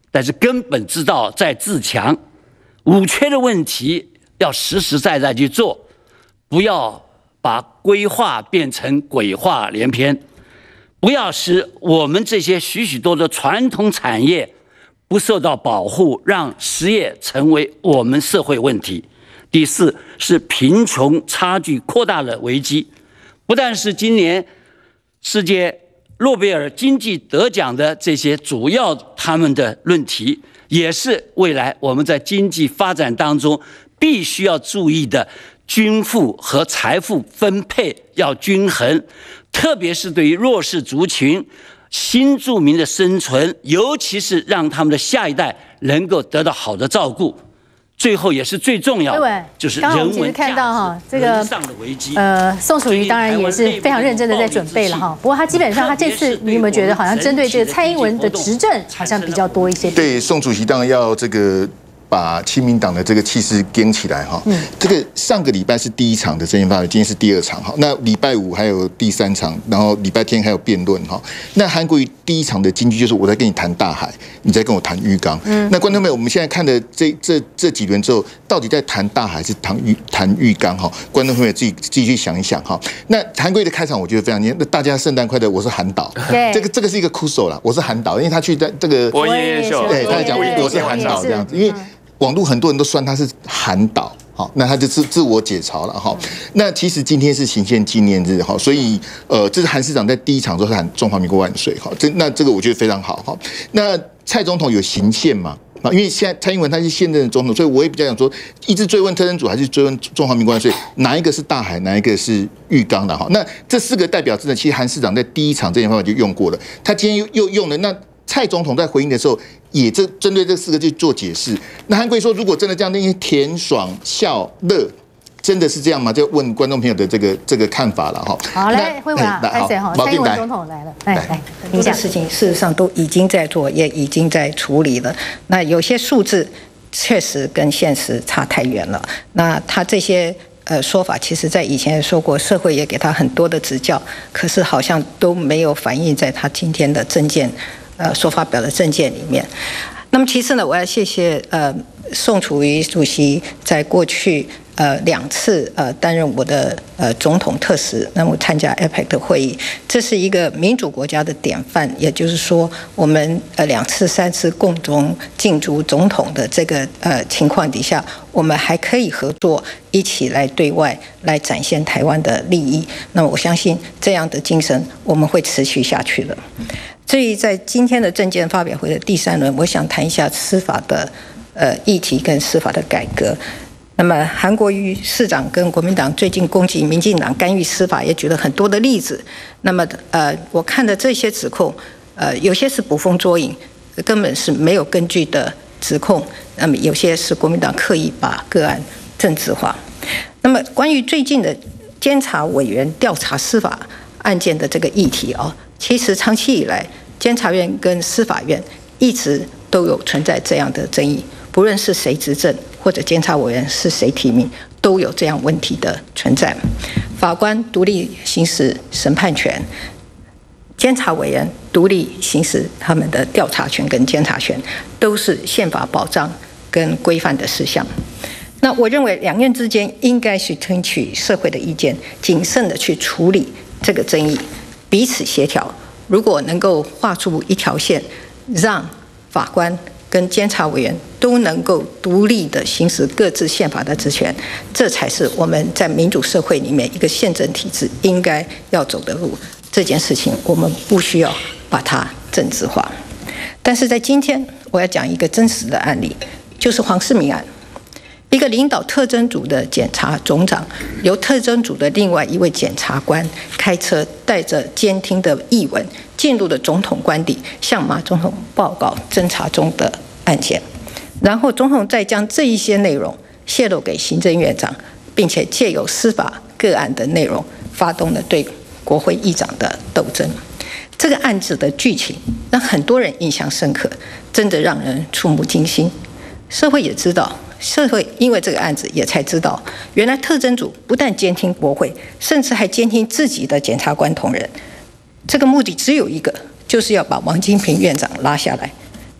但是根本之道在自强，五缺的问题要实实在在去做，不要把规划变成鬼话连篇，不要使我们这些许许多多传统产业不受到保护，让失业成为我们社会问题。第四是贫穷差距扩大了危机，不但是今年世界诺贝尔经济得奖的这些主要他们的论题，也是未来我们在经济发展当中必须要注意的均富和财富分配要均衡，特别是对于弱势族群、新住民的生存，尤其是让他们的下一代能够得到好的照顾。最后也是最重要的，就是人文看到哈这个上的危机。 宋楚瑜当然也是非常认真的在准备了哈。不过他基本上他这次你有没有觉得好像针对这个蔡英文的执政好像比较多一些？ 对，宋主席当然要这个把亲民党的这个气势跟起来哈。这个上个礼拜是第一场的政见发表，今天是第2场哈。那礼拜5还有第3场，然后礼拜天还有辩论哈。那韩国瑜第一场的金句就是我在跟你谈大海，你在跟我谈浴缸。那观众朋友，我们现在看的这几轮之后，到底在谈大海还是谈浴缸哈？观众朋友自己去想一想哈。那韩国瑜的开场我觉得非常那大家圣诞快乐，我是韩导。这个是一个哭手啦，我是韩导，因为他去在这个博夜夜秀， 对，他讲我是韩导这样子，因为网络很多人都酸他是韩导，好，那他就自我解嘲了哈。那其实今天是行宪纪念日哈，所以这是韩市长在第一场之后喊中华民国万岁哈，这个我觉得非常好哈。那蔡总统有行宪嘛？啊，因为现在蔡英文他是现任的总统，所以我也比较想说，一直追问特侦组还是追问中华民国万岁，哪一个是大海，哪一个是浴缸的哈？那这4个代表字呢，其实韩市长在第一场这件方法就用过了，他今天又用了那。蔡总统在回应的时候，也针对这4个去做解释。那韩国瑜说，如果真的这样，那些甜爽笑乐，真的是这样吗？就问观众朋友的这个看法了哈。 好，来，慧文啊，开始哈，蔡英文总统来了，来， 很多事情事实上都已经在做，也已经在处理了。那有些数字确实跟现实差太远了。那他这些说法，其实在以前也说过，社会也给他很多的指教，可是好像都没有反映在他今天的政见。所发表的政见里面，那么其次呢，我要谢谢宋楚瑜主席在过去2次担任我的总统特使，那么参加 APEC 的会议，这是一个民主国家的典范，也就是说，我们2次、3次共同竞逐总统的这个情况底下，我们还可以合作，一起来对外来展现台湾的利益。那么我相信这样的精神我们会持续下去的。至于在今天的政见发表会的第3轮，我想谈一下司法的议题跟司法的改革。那么韩国瑜市长跟国民党最近攻击民进党干预司法，也举了很多的例子。那么我看的这些指控，有些是捕风捉影，根本是没有根据的指控。那么有些是国民党刻意把个案政治化。那么关于最近的监察委员调查司法案件的这个议题啊。其实长期以来，监察院跟司法院一直都有存在这样的争议，不论是谁执政或者监察委员是谁提名，都有这样问题的存在。法官独立行使审判权，监察委员独立行使他们的调查权跟监察权，都是宪法保障跟规范的事项。那我认为两院之间应该去听取社会的意见，谨慎的去处理这个争议。彼此协调，如果能够画出一条线，让法官跟监察委员都能够独立的行使各自宪法的职权，这才是我们在民主社会里面一个宪政体制应该要走的路。这件事情我们不需要把它政治化。但是在今天，我要讲一个真实的案例，就是黄世明案。一个领导特侦组的检察总长，由特侦组的另外一位检察官开车带着监听的译文进入了总统官邸，向马总统报告侦查中的案件，然后总统再将这一些内容泄露给行政院长，并且借由司法个案的内容发动了对国会议长的斗争。这个案子的剧情让很多人印象深刻，真的让人触目惊心。社会也知道。社会因为这个案子也才知道，原来特侦组不但监听国会，甚至还监听自己的检察官同仁。这个目的只有一个，就是要把王金平院长拉下来。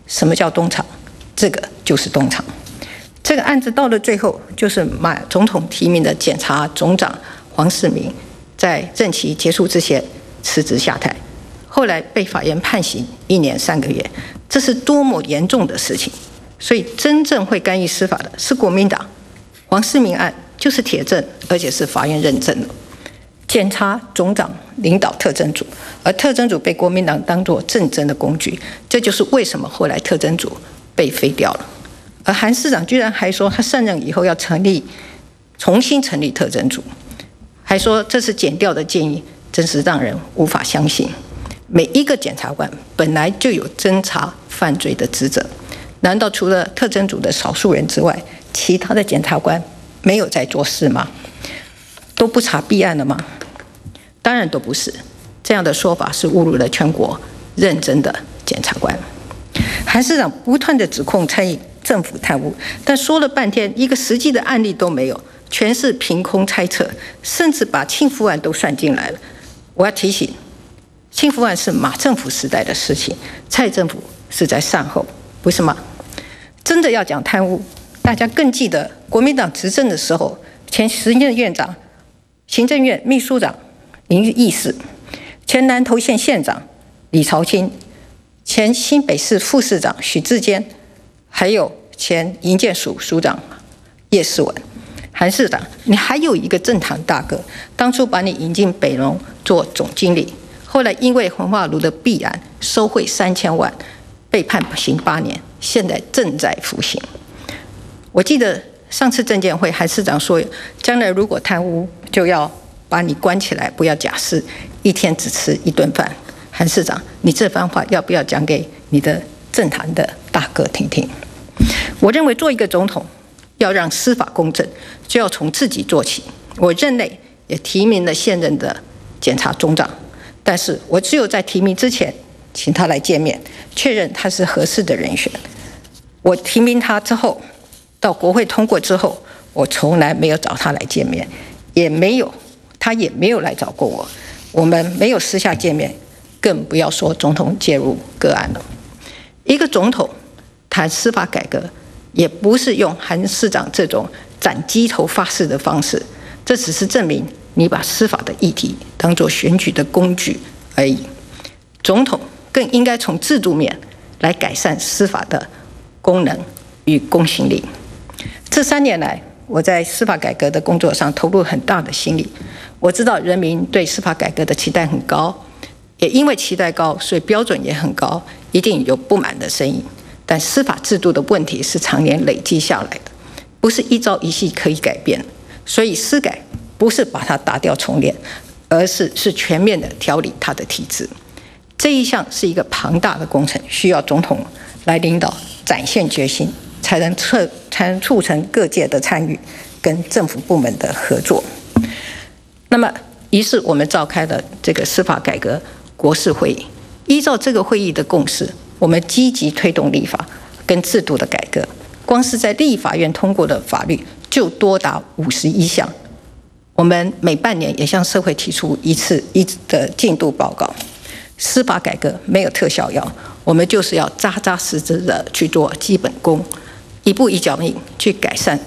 什么叫东厂？这个就是东厂。这个案子到了最后，就是马总统提名的检察总长黄世明在任期结束之前辞职下台，后来被法院判刑1年3个月，这是多么严重的事情！所以真正会干预司法的是国民党。黄世明案就是铁证，而且是法院认证的。检察总长领导特侦组，而特侦组被国民党当作政争的工具，这就是为什么后来特侦组被废掉了。而韩市长居然还说他上任以后要重新成立特侦组，还说这是检调的建议，真是让人无法相信。每一个检察官本来就有侦查犯罪的职责，难道除了特侦组的少数人之外，其他的检察官没有在做事吗？都不查弊案了吗？当然都不是。这样的说法是侮辱了全国认真的检察官。韩市长不断的指控参与政府贪污，但说了半天一个实际的案例都没有，全是凭空猜测，甚至把庆福案都算进来了。我要提醒，庆福案是马政府时代的事情，蔡政府是在善后，不是吗？真的要讲贪污，大家更记得国民党执政的时候，前行政院长、行政院秘书长林义士，前南投县县长李朝清，前新北市副市长许志坚，还有前营建署署长叶世文。韩市长，你还有一个政坛大哥，当初把你引进北农做总经理，后来因为焚化炉的弊案收贿3000万，被判刑8年，现在正在服刑。我记得上次政见会，韩市长说，将来如果贪污，就要把你关起来，不要假释，1天只吃1顿饭。韩市长，你这番话要不要讲给你的政坛的大哥听听？我认为做一个总统，要让司法公正，就要从自己做起。我任内也提名了现任的检察总长，但是我只有在提名之前，请他来见面，确认他是合适的人选。我提名他之后，到国会通过之后，我从来没有找他来见面，他也没有来找过我，我们没有私下见面，更不要说总统介入个案了。一个总统谈司法改革，也不是用韩市长这种斩鸡头发誓的方式，这只是证明你把司法的议题当作选举的工具而已。总统更应该从制度面来改善司法的功能与公信力。这3年来，我在司法改革的工作上投入很大的心力。我知道人民对司法改革的期待很高，也因为期待高，所以标准也很高，一定有不满的声音。但司法制度的问题是常年累积下来的，不是一朝一夕可以改变。所以司改不是把它打掉重练，而是全面的调理它的体制。这一项是一个庞大的工程，需要总统来领导，展现决心，才能促成各界的参与跟政府部门的合作。那么，于是我们召开了这个司法改革国是会议，依照这个会议的共识，我们积极推动立法跟制度的改革。光是在立法院通过的法律就多达51项。我们每半年也向社会提出一次的进度报告。司法改革没有特效药，我们就是要扎扎实实的去做基本功，一步一脚印去改善。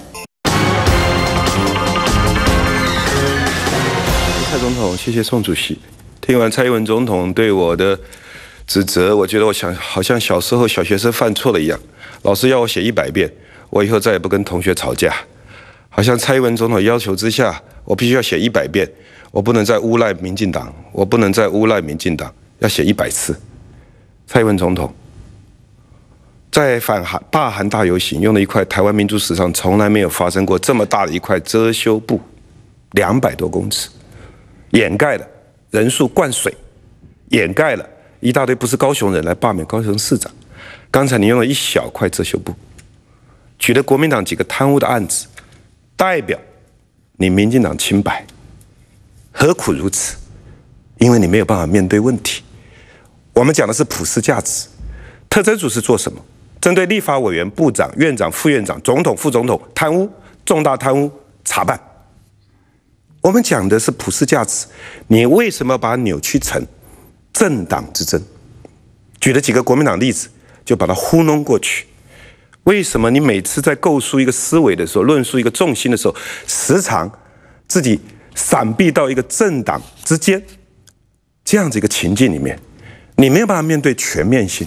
蔡总统，谢谢宋主席。听完蔡英文总统对我的指责，我觉得好像小时候小学生犯错了一样，老师要我写100遍，我以后再也不跟同学吵架。好像蔡英文总统要求之下，我必须要写100遍，我不能再诬赖民进党，要写100次。蔡英文总统在罢韩大游行用了一块台湾民主史上从来没有发生过这么大的一块遮羞布，200多公尺，掩盖了人数灌水，掩盖了一大堆不是高雄人来罢免高雄市长。刚才你用了一小块遮羞布，举了国民党几个贪污的案子，代表你民进党清白，何苦如此？因为你没有办法面对问题。我们讲的是普世价值。特侦组是做什么？针对立法委员、部长、院长、副院长、总统、副总统贪污、重大贪污查办。我们讲的是普世价值，你为什么把它扭曲成政党之争？举了几个国民党例子， 就把它糊弄过去。为什么你每次在构筑一个思维的时候，论述一个重心的时候，时常自己闪避到一个政党之间这样子一个情境里面，你没有办法面对全面性。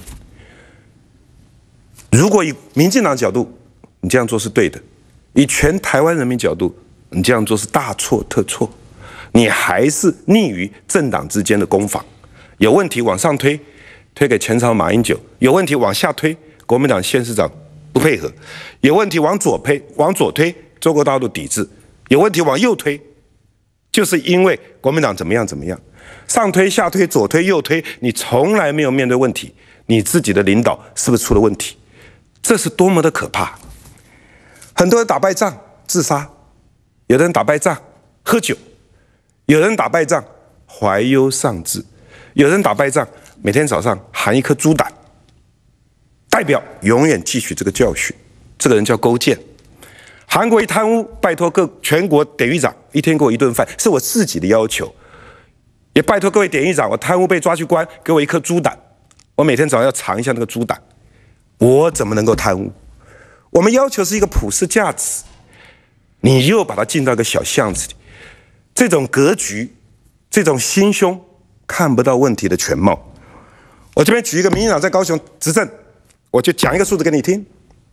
如果以民进党角度，你这样做是对的；以全台湾人民角度，你这样做是大错特错。你还是逆于政党之间的攻防，有问题往上推，推给前朝马英九；有问题往下推，国民党县市长不配合；有问题往左推，中国大陆抵制；有问题往右推，就是因为国民党怎么样，上推下推左推右推，你从来没有面对问题，你自己的领导是不是出了问题？这是多么的可怕！很多人打败仗自杀，有的人打败仗喝酒，有人打败仗怀忧丧志，有人打败仗每天早上含一颗猪胆，代表永远汲取这个教训。这个人叫勾践。韩国一贪污，拜托全国典狱长一天给我1顿饭，是我自己的要求。也拜托各位典狱长，我贪污被抓去关，给我一颗猪胆，我每天早上要尝一下那个猪胆。我怎么能够贪污？我们要求是一个普世价值，你又把它进到一个小巷子里，这种格局，这种心胸，看不到问题的全貌。我这边举一个民进党在高雄执政，我就讲一个数字给你听。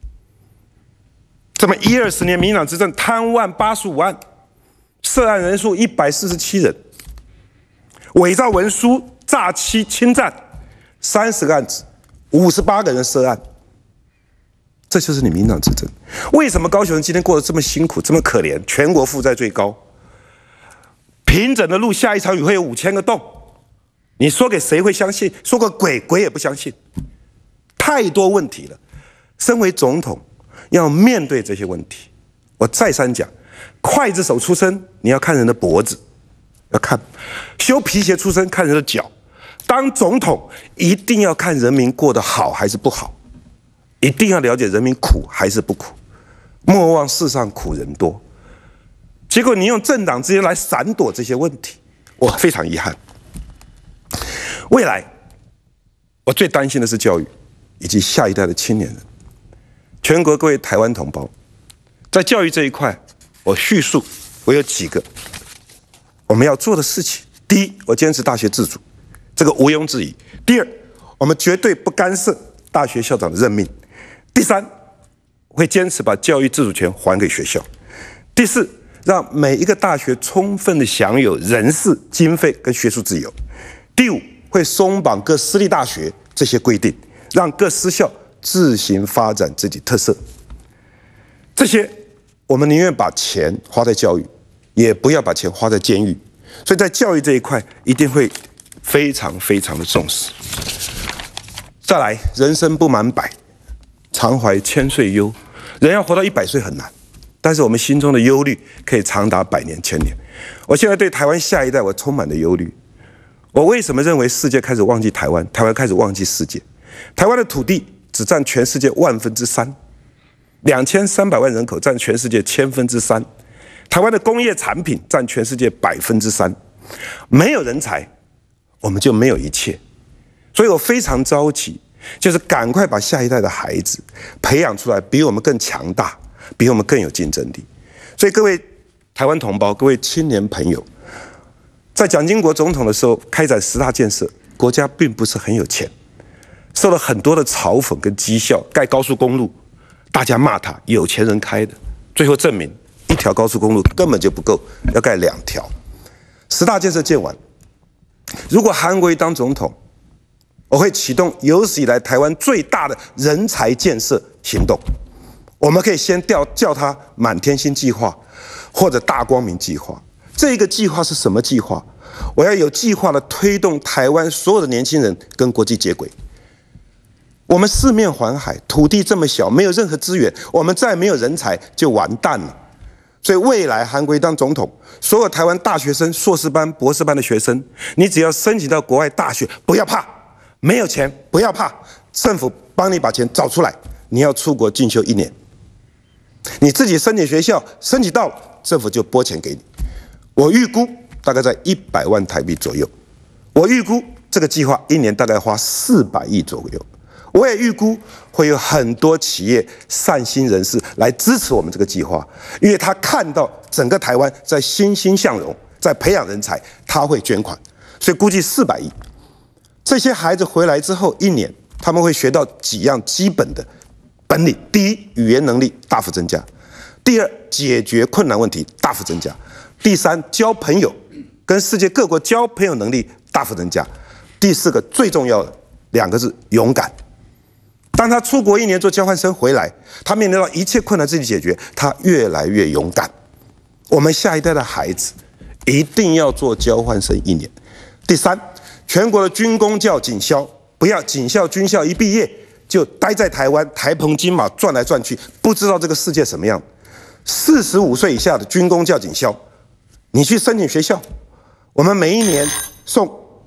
这么10-20年，民进党执政贪污案85案，涉案人数147人，伪造文书、诈欺、侵占30个案子，58个人涉案。这就是你民进党执政。为什么高雄人今天过得这么辛苦、这么可怜？全国负债最高，平整的路下一场雨会有5000个洞，你说给谁会相信？说个鬼也不相信。太多问题了，身为总统要面对这些问题。我再三讲，刽子手出身，你要看人的脖子，要看；修皮鞋出身，看人的脚。当总统一定要看人民过得好还是不好，一定要了解人民苦还是不苦，莫忘世上苦人多。结果你用政党之间来闪躲这些问题，我非常遗憾。未来我最担心的是教育以及下一代的青年人。全国各位台湾同胞，在教育这一块，我叙述我有几个我们要做的事情。第一，我坚持大学自主，这个毋庸置疑。第二，我们绝对不干涉大学校长的任命。第三，会坚持把教育自主权还给学校。第四，让每一个大学充分的享有人事、经费跟学术自由。第五，会松绑各私立大学这些规定，让各私校自行发展自己特色。这些我们宁愿把钱花在教育，也不要把钱花在监狱。所以在教育这一块，一定会非常非常的重视。再来，人生不满100，常怀千岁忧。人要活到100岁很难，但是我们心中的忧虑可以长达100年、1000年。我现在对台湾下一代，我充满了忧虑。我为什么认为世界开始忘记台湾，台湾开始忘记世界？台湾的土地只占全世界1/3，2300万人口占全世界3/1000。台湾的工业产品占全世界3%。没有人才，我们就没有一切。所以我非常着急，就是赶快把下一代的孩子培养出来，比我们更强大，比我们更有竞争力。所以各位台湾同胞，各位青年朋友，在蒋经国总统的时候开展10大建设，国家并不是很有钱，受了很多的嘲讽跟讥笑。盖高速公路，大家骂他有钱人开的，最后证明1条高速公路根本就不够，要盖2条。10大建设建完，如果韩国瑜当总统，我会启动有史以来台湾最大的人才建设行动。我们可以先叫它满天星计划，或者大光明计划。这个计划是什么计划？我要有计划的推动台湾所有的年轻人跟国际接轨。我们四面环海，土地这么小，没有任何资源，我们再没有人才就完蛋了。所以未来韩国瑜当总统，所有台湾大学生、硕士班、博士班的学生，你只要申请到国外大学，不要怕，没有钱不要怕，政府帮你把钱找出来。你要出国进修1年，你自己申请学校，申请到了，政府就拨钱给你。我预估大概在100万台币左右，我预估这个计划1年大概花400亿左右。 我也预估会有很多企业善心人士来支持我们这个计划，因为他看到整个台湾在欣欣向荣，在培养人才，他会捐款，所以估计400亿。这些孩子回来之后1年，他们会学到几样基本的本领：第一，语言能力大幅增加；第二，解决困难问题大幅增加；第三，交朋友，跟世界各国交朋友能力大幅增加；第四个最重要的2个字，勇敢。当他出国1年做交换生回来，他面临到一切困难自己解决，他越来越勇敢。我们下一代的孩子一定要做交换生1年。第三，全国的军公教警消，不要警校军校一毕业就待在台湾台澎金马转来转去，不知道这个世界什么样。45岁以下的军公教警消，你去申请学校，我们每1年送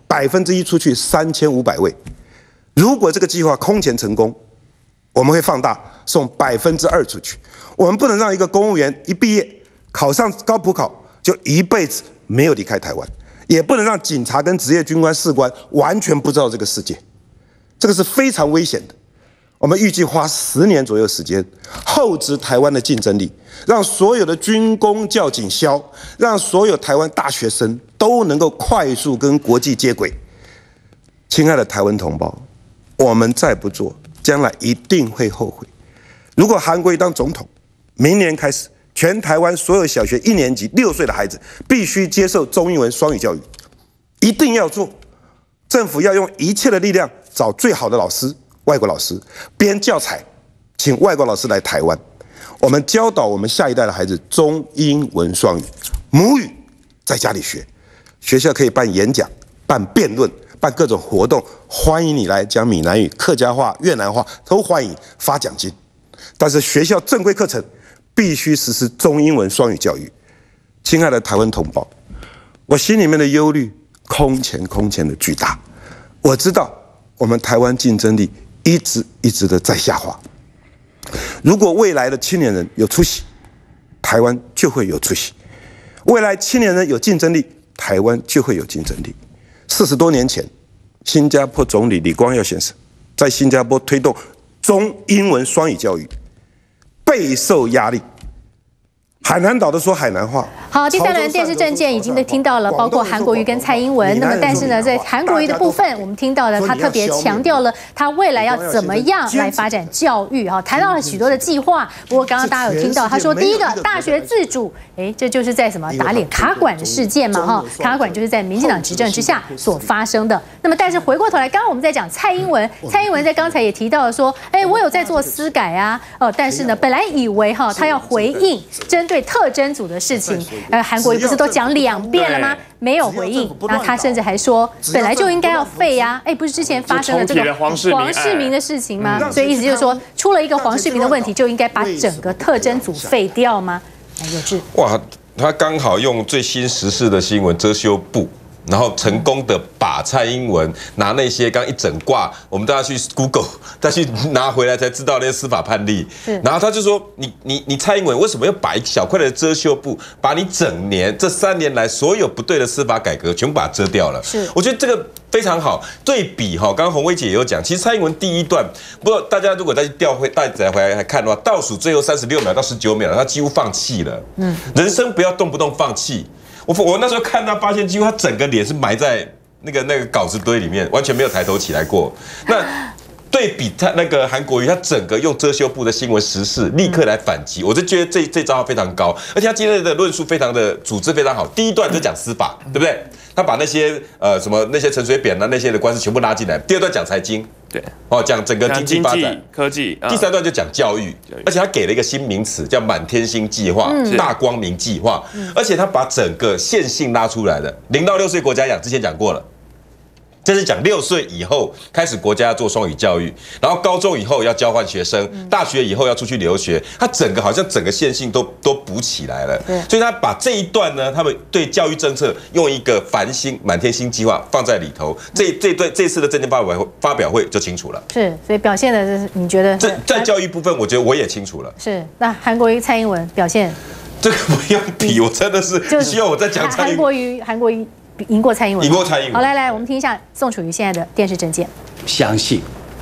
1%出去，3500位。如果这个计划空前成功，我们会放大送2%出去。我们不能让一个公务员一毕业考上高普考就一辈子没有离开台湾，也不能让警察跟职业军官士官完全不知道这个世界，这个是非常危险的。我们预计花10年左右时间，厚植台湾的竞争力，让所有的军公教警消，让所有台湾大学生都能够快速跟国际接轨。亲爱的台湾同胞，我们再不做，将来一定会后悔。如果韩国瑜当总统，明年开始，全台湾所有小学1年级6岁的孩子必须接受中英文双语教育，一定要做。政府要用一切的力量找最好的老师，外国老师编教材，请外国老师来台湾，我们教导我们下一代的孩子中英文双语，母语在家里学，学校可以办演讲、办辩论、办各种活动，欢迎你来讲闽南语、客家话、越南话，都欢迎，发奖金。但是学校正规课程必须实施中英文双语教育。亲爱的台湾同胞，我心里面的忧虑空前的巨大。我知道我们台湾竞争力一直的在下滑。如果未来的青年人有出息，台湾就会有出息；未来青年人有竞争力，台湾就会有竞争力。40多年前，新加坡总理李光耀先生在新加坡推动中英文双语教育，备受压力。海南岛的说海南话。 好，第3轮电视政见已经都听到了，包括韩国瑜跟蔡英文。那么，但是呢，在韩国瑜的部分，我们听到了他特别强调了他未来要怎么样来发展教育哈，谈到了许多的计划。不过刚刚大家有听到，他说第一个大学自主，这就是在什么打脸卡管的事件嘛哈，卡管就是在民进党执政之下所发生的。那么，但是回过头来，刚刚我们在讲蔡英文在刚才也提到了说，我有在做司改啊，但是呢，本来以为哈他要回应针对特侦组的事情，韩国瑜不是都讲2遍了吗？没有回应，然后他甚至还说，本来就应该要废啊，不是之前发生了这个黄世明的事情吗？所以意思就是说，出了一个黄世明的问题，就应该把整个特侦组废掉吗？有志， 哇，他刚好用最新时事的新闻遮羞布。然后成功的把蔡英文拿那些刚一整挂，我们大家去 Google 再去拿回来才知道那些司法判例。然后他就说，你蔡英文为什么要把一小块的遮羞布，把你整年这3年来所有不对的司法改革全部把它遮掉了？我觉得这个非常好。对比哈，刚刚洪薇姐也有讲，其实蔡英文第一段，不过大家如果再调回带回来看的话，倒数最后36秒到19秒，他几乎放弃了。人生不要动不动放弃。我那时候看他，发现几乎他整个脸是埋在那个稿子堆里面，完全没有抬头起来过。那对比他那个韩国瑜，他整个用遮羞布的新闻时事立刻来反击，我就觉得这招非常高，而且他今天的论述非常的组织非常好。第一段就讲司法，对不对？他把那些什么那些陈水扁啊那些的官司全部拉进来。第2段讲财经，对，讲整个经济发展、 科技。 第3段就讲教育，而且他给了一个新名词叫满天星计划、大光明计划，而且他把整个线性拉出来了。0到6岁国家养，之前讲过了。这是讲6岁以后开始国家要做双语教育，然后高中以后要交换学生，大学以后要出去留学，他整个好像整个线性都补起来了。所以他把这一段呢，他们对教育政策用一个繁星满天星计划放在里头，这次的政见发表会就清楚了。是， 所以表现的是你觉得在教育部分，我觉得我也清楚了。 是，那韩国瑜、蔡英文表现， 这个不用比，我真的是需要我再讲蔡英文。 韩国瑜。赢过蔡英文， 赢过蔡英文。 好，来，我们听一下宋楚瑜现在的电视政见。 相信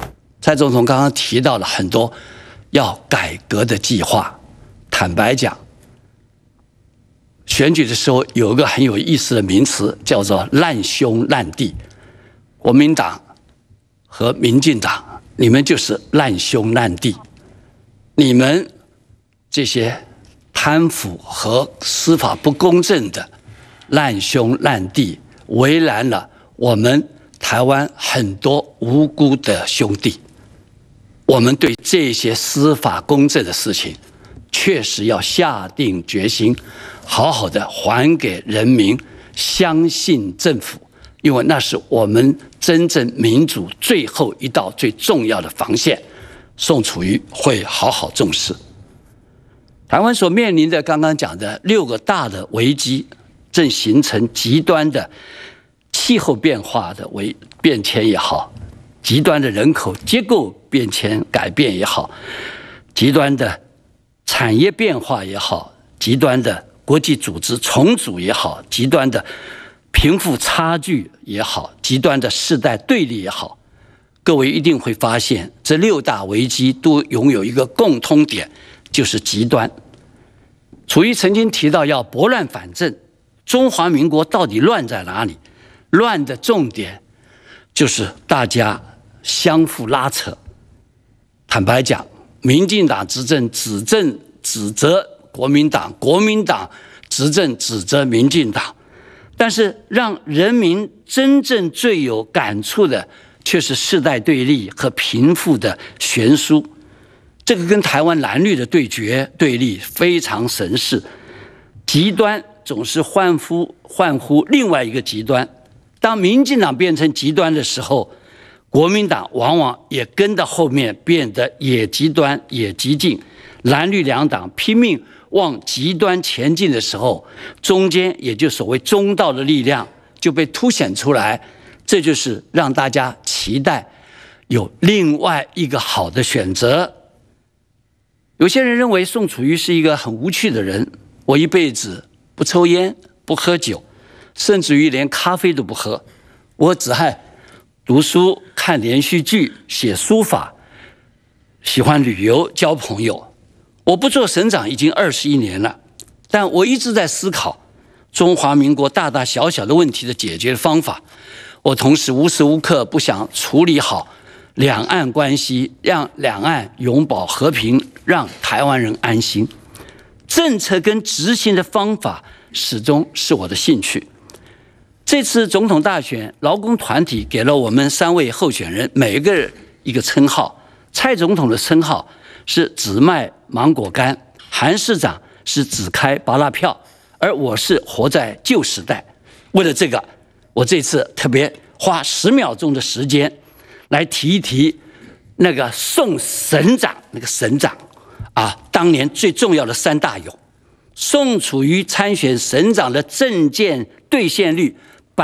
蔡总统刚刚提到了很多要改革的计划。坦白讲，选举的时候有一个很有意思的名词，叫做烂兄烂弟。国民党和民进党，你们就是烂兄烂弟，你们这些贪腐和司法不公正的烂兄烂弟，为难了我们台湾很多无辜的兄弟。我们对这些司法公正的事情，确实要下定决心，好好的还给人民，相信政府，因为那是我们真正民主最后一道最重要的防线。宋楚瑜会好好重视。台湾所面临的刚刚讲的6个大的危机，正形成极端的气候变化的变迁也好，极端的人口结构变迁改变也好，极端的产业变化也好，极端的国际组织重组也好，极端的贫富差距也好，极端的世代对立也好，各位一定会发现，这6大危机都拥有一个共通点，就是极端。楚瑜曾经提到要拨乱反正，中华民国到底乱在哪里？乱的重点就是大家相互拉扯。坦白讲，民进党执政指责国民党，国民党执政指责民进党，但是让人民真正最有感触的，却是世代对立和贫富的悬殊。这个跟台湾蓝绿的对决对立非常神似，极端总是欢呼另外一个极端。当民进党变成极端的时候，国民党往往也跟到后面变得也极端也激进。蓝绿两党拼命往极端前进的时候，中间也就所谓中道的力量就被凸显出来。这就是让大家期待有另外一个好的选择。有些人认为宋楚瑜是一个很无趣的人，我一辈子不抽烟不喝酒，甚至于连咖啡都不喝，我只爱读书看连续剧写书法，喜欢旅游交朋友。我不做省长已经21年了，但我一直在思考中华民国大大小小的问题的解决方法。我同时无时无刻不想处理好两岸关系，让两岸永保和平，让台湾人安心。政策跟执行的方法始终是我的兴趣。这次总统大选，劳工团体给了我们3位候选人每一个人一个称号。蔡总统的称号是只卖芒果干，韩市长是只开芭乐票，而我是活在旧时代。为了这个，我这次特别花10秒钟的时间来提一提那个宋省长，那个省长啊，当年最重要的3大有。宋楚瑜参选省长的政见兑现率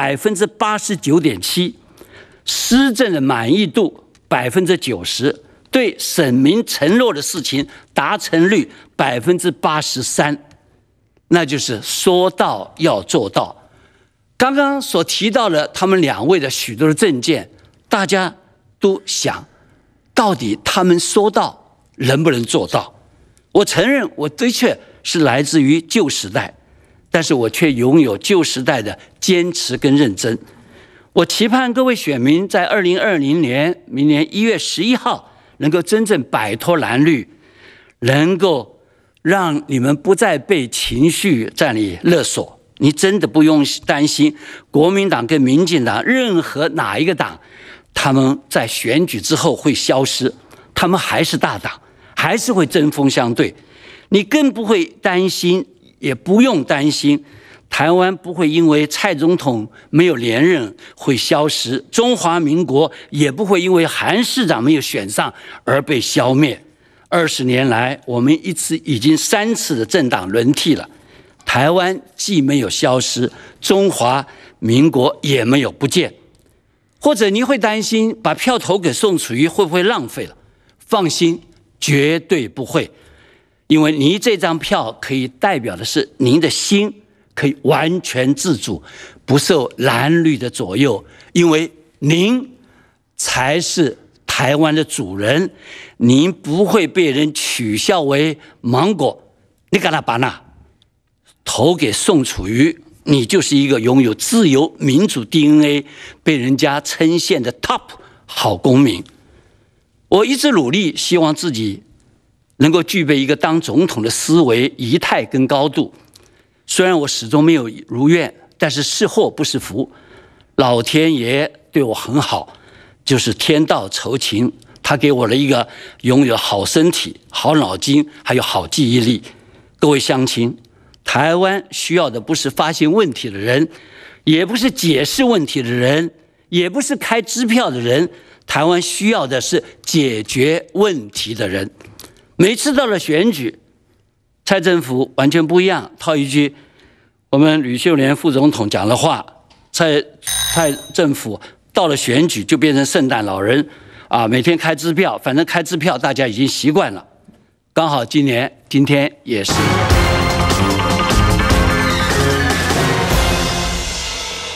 89.7%，施政的满意度90%，对省民承诺的事情达成率83%，那就是说到要做到。刚刚所提到的他们2位的许多的政见，大家都想，到底他们说到能不能做到？我承认我的确是来自于旧时代，但是我却拥有旧时代的坚持跟认真。我期盼各位选民在2020年明年1月11号能够真正摆脱蓝绿，能够让你们不再被情绪在你勒索。你真的不用担心国民党跟民进党任何哪一个党，他们在选举之后会消失，他们还是大党，还是会针锋相对。你更不会担心，也不用担心，台湾不会因为蔡总统没有连任会消失，中华民国也不会因为韩市长没有选上而被消灭。20年来，我们已经3次的政党轮替了。台湾既没有消失，中华民国也没有不见。或者你会担心把票投给宋楚瑜会不会浪费了？放心，绝对不会，因为您这张票可以代表的是您的心可以完全自主，不受蓝绿的左右，因为您才是台台湾的主人，您不会被人取笑为芒果，你干那把那投给宋楚瑜，你就是一个拥有自由民主 DNA、被人家称羡的 top 好公民。我一直努力，希望自己能够具备一个当总统的思维、仪态跟高度。虽然我始终没有如愿，但是是祸不是福，老天爷对我很好，就是天道酬勤，他给我了一个拥有好身体、好脑筋，还有好记忆力。各位乡亲，台湾需要的不是发现问题的人，也不是解释问题的人，也不是开支票的人，台湾需要的是解决问题的人。每次到了选举，蔡政府完全不一样，套一句我们吕秀莲副总统讲的话，蔡政府到了选举就变成圣诞老人啊，每天开支票，反正开支票大家已经习惯了。刚好今天也是。